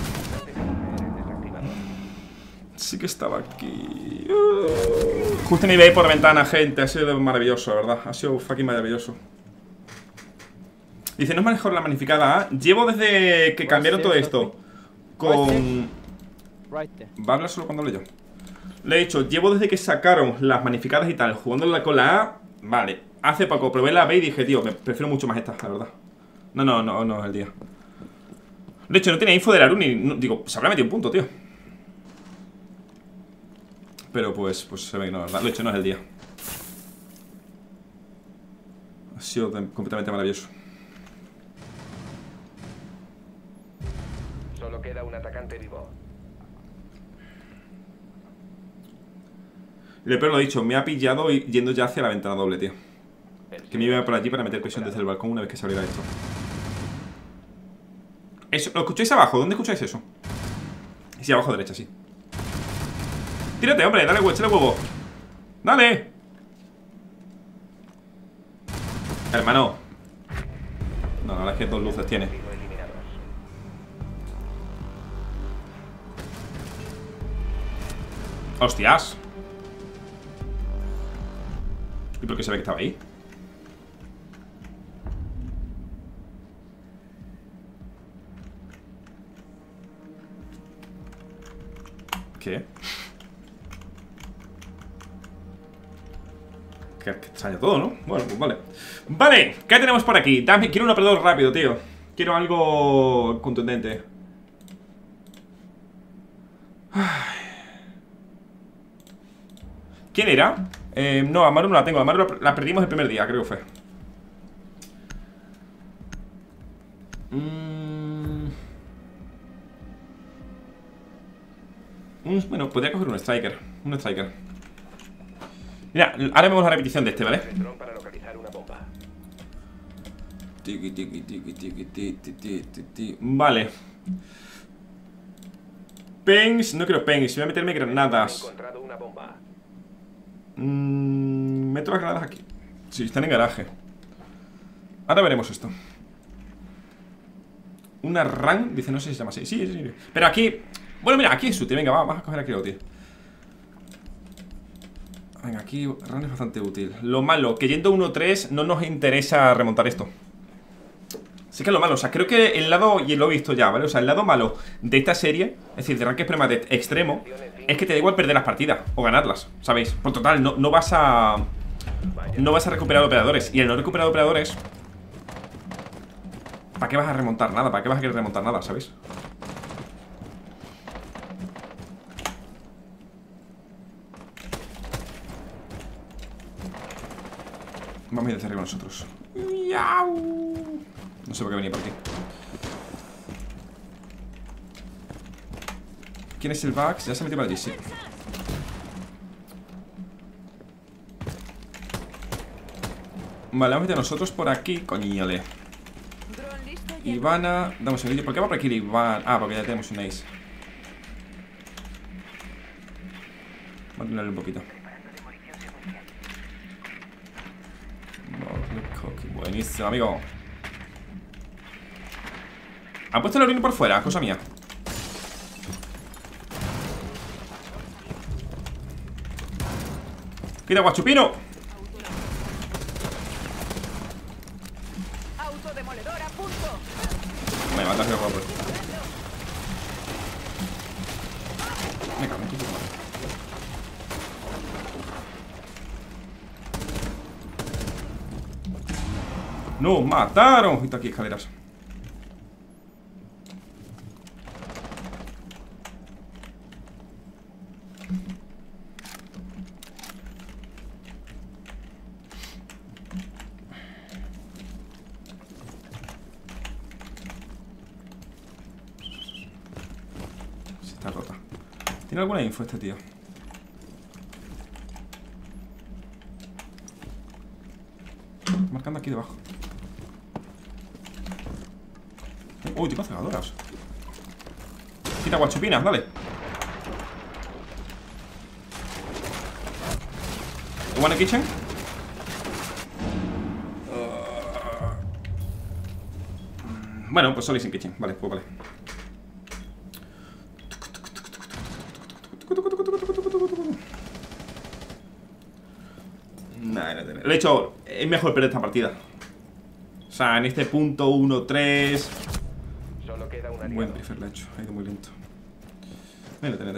Sí que estaba aquí. Uh. Justo ni veis por ventana, gente. Ha sido maravilloso, la verdad. Ha sido fucking maravilloso. Dice, no es mejor la magnificada A. Llevo desde que cambiaron todo esto con... Va a hablar solo cuando hable yo. Le he dicho, llevo desde que sacaron las magnificadas y tal, jugándola con la A. Vale, hace poco probé la B y dije, tío, me prefiero mucho más esta, la verdad. No, no, no, no es el día. De hecho, no tenía info de la Runi. No, digo, se habrá metido un punto, tío. Pero pues, pues se ve que no, ¿verdad? Lo he hecho, no es el día. Ha sido completamente maravilloso. Solo queda un atacante vivo. Y el peor lo he dicho, me ha pillado y yendo ya hacia la ventana doble, tío. Que me iba por allí para meter presión desde el balcón una vez que se abriera esto. Eso, ¿lo escucháis abajo? ¿Dónde escucháis eso? Sí, abajo a derecha, sí. Tírate, hombre, dale huevo, échale huevo. ¡Dale! Hermano. No, la verdad es que dos luces tiene. ¡Hostias! ¿Y por qué se ve que estaba ahí? ¿Qué? Qué extraño todo, ¿no? Bueno, pues vale. Vale, ¿qué tenemos por aquí? Dame, quiero un operador rápido, tío. Quiero algo contundente. Ay. ¿Quién era? Eh, no, a Maru no la tengo. A Maru la, la perdimos el primer día, creo que fue. Mm. Un, bueno, podría coger un striker. Un striker. Mira, ahora vemos la repetición de este, ¿vale? Para localizar una bomba. Tiki, tiki, tiki, tiki, tiki, tiki, tiki. Vale. Pengs, no quiero pengs. Voy a meterme granadas. He encontrado una bomba. Mm, meto las granadas aquí. Sí, están en garaje. Ahora veremos esto. Una RAM, dice, no sé si se llama así. Sí, sí, sí. Pero aquí, bueno, mira, aquí es útil. Venga, vamos a coger aquí lo útil. Venga, aquí RAM es bastante útil. Lo malo, que yendo uno tres no nos interesa remontar esto. Sí que es lo malo, o sea, creo que el lado, y lo he visto ya, ¿vale? O sea, el lado malo de esta serie, es decir, de Ranked Permadeath extremo, es que te da igual perder las partidas o ganarlas, ¿sabéis? Por total, no, no vas a... No vas a recuperar operadores. Y el no recuperar operadores, ¿para qué vas a remontar nada? ¿Para qué vas a querer remontar nada, ¿sabéis? Vamos a ir hacia arriba nosotros. ¡Miau! No sé por qué venía por aquí. ¿Quién es el Vax? Ya se metió para allí, sí. Vale, vamos a meter nosotros por aquí. Coñole. Ivana. Dame un segundito. ¿Por qué va por aquí Ivana? Ah, porque ya tenemos un ace. Vamos a tenerle un poquito. Buenísimo, amigo. ¿Ha puesto el orino por fuera? Cosa mía. ¡Quita, guachupino! Autodemoledor a punto. Me matas el guapo. Me cago en tu madre. ¡Nos mataron! Y está aquí escaleras. Está rota. ¿Tiene alguna info este tío? Marcando aquí debajo. Uy, tipo cegadoras. Quita guachupinas, dale. One kitchen. Bueno, pues Solis in Kitchen. Vale, pues vale. Nah, no, no, no. Lo he hecho, es mejor perder esta partida. O sea, en este punto uno tres. Solo queda una Buen prefer lo he hecho, ha ido muy lento. Mira, tenete.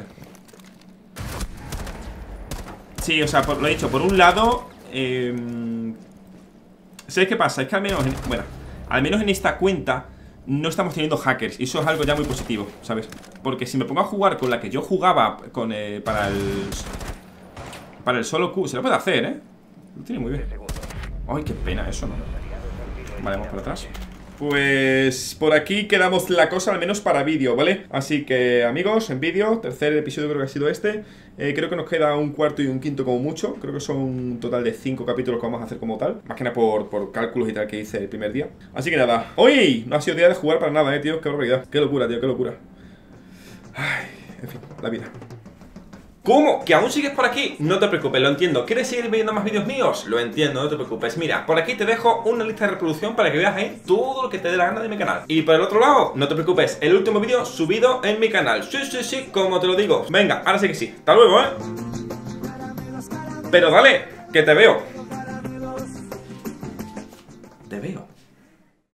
Sí, o sea, por, lo he dicho, por un lado eh, ¿sabéis qué pasa? Es que al menos en, bueno, al menos en esta cuenta no estamos teniendo hackers. Y eso es algo ya muy positivo, ¿sabes? Porque si me pongo a jugar con la que yo jugaba con, eh, para el Para el solo Q, se lo puede hacer, ¿eh? Lo tiene muy bien. Ay, qué pena eso, ¿no? Vale, vamos para atrás. Pues por aquí quedamos la cosa, al menos para vídeo, ¿vale? Así que, amigos, en vídeo, tercer episodio creo que ha sido este. eh, Creo que nos queda un cuarto y un quinto como mucho. Creo que son un total de cinco capítulos que vamos a hacer como tal. Más que nada por, por cálculos y tal que hice el primer día. Así que nada, hoy no ha sido día de jugar para nada, eh, tío, qué barbaridad. Qué locura, tío, qué locura. Ay, en fin, la vida. ¿Cómo? ¿Que aún sigues por aquí? No te preocupes, lo entiendo. ¿Quieres seguir viendo más vídeos míos? Lo entiendo, no te preocupes. Mira, por aquí te dejo una lista de reproducción para que veas ahí todo lo que te dé la gana de mi canal. Y por el otro lado, no te preocupes, el último vídeo subido en mi canal. Sí, sí, sí, como te lo digo. Venga, ahora sí que sí. Hasta luego, ¿eh? Pero dale, que te veo.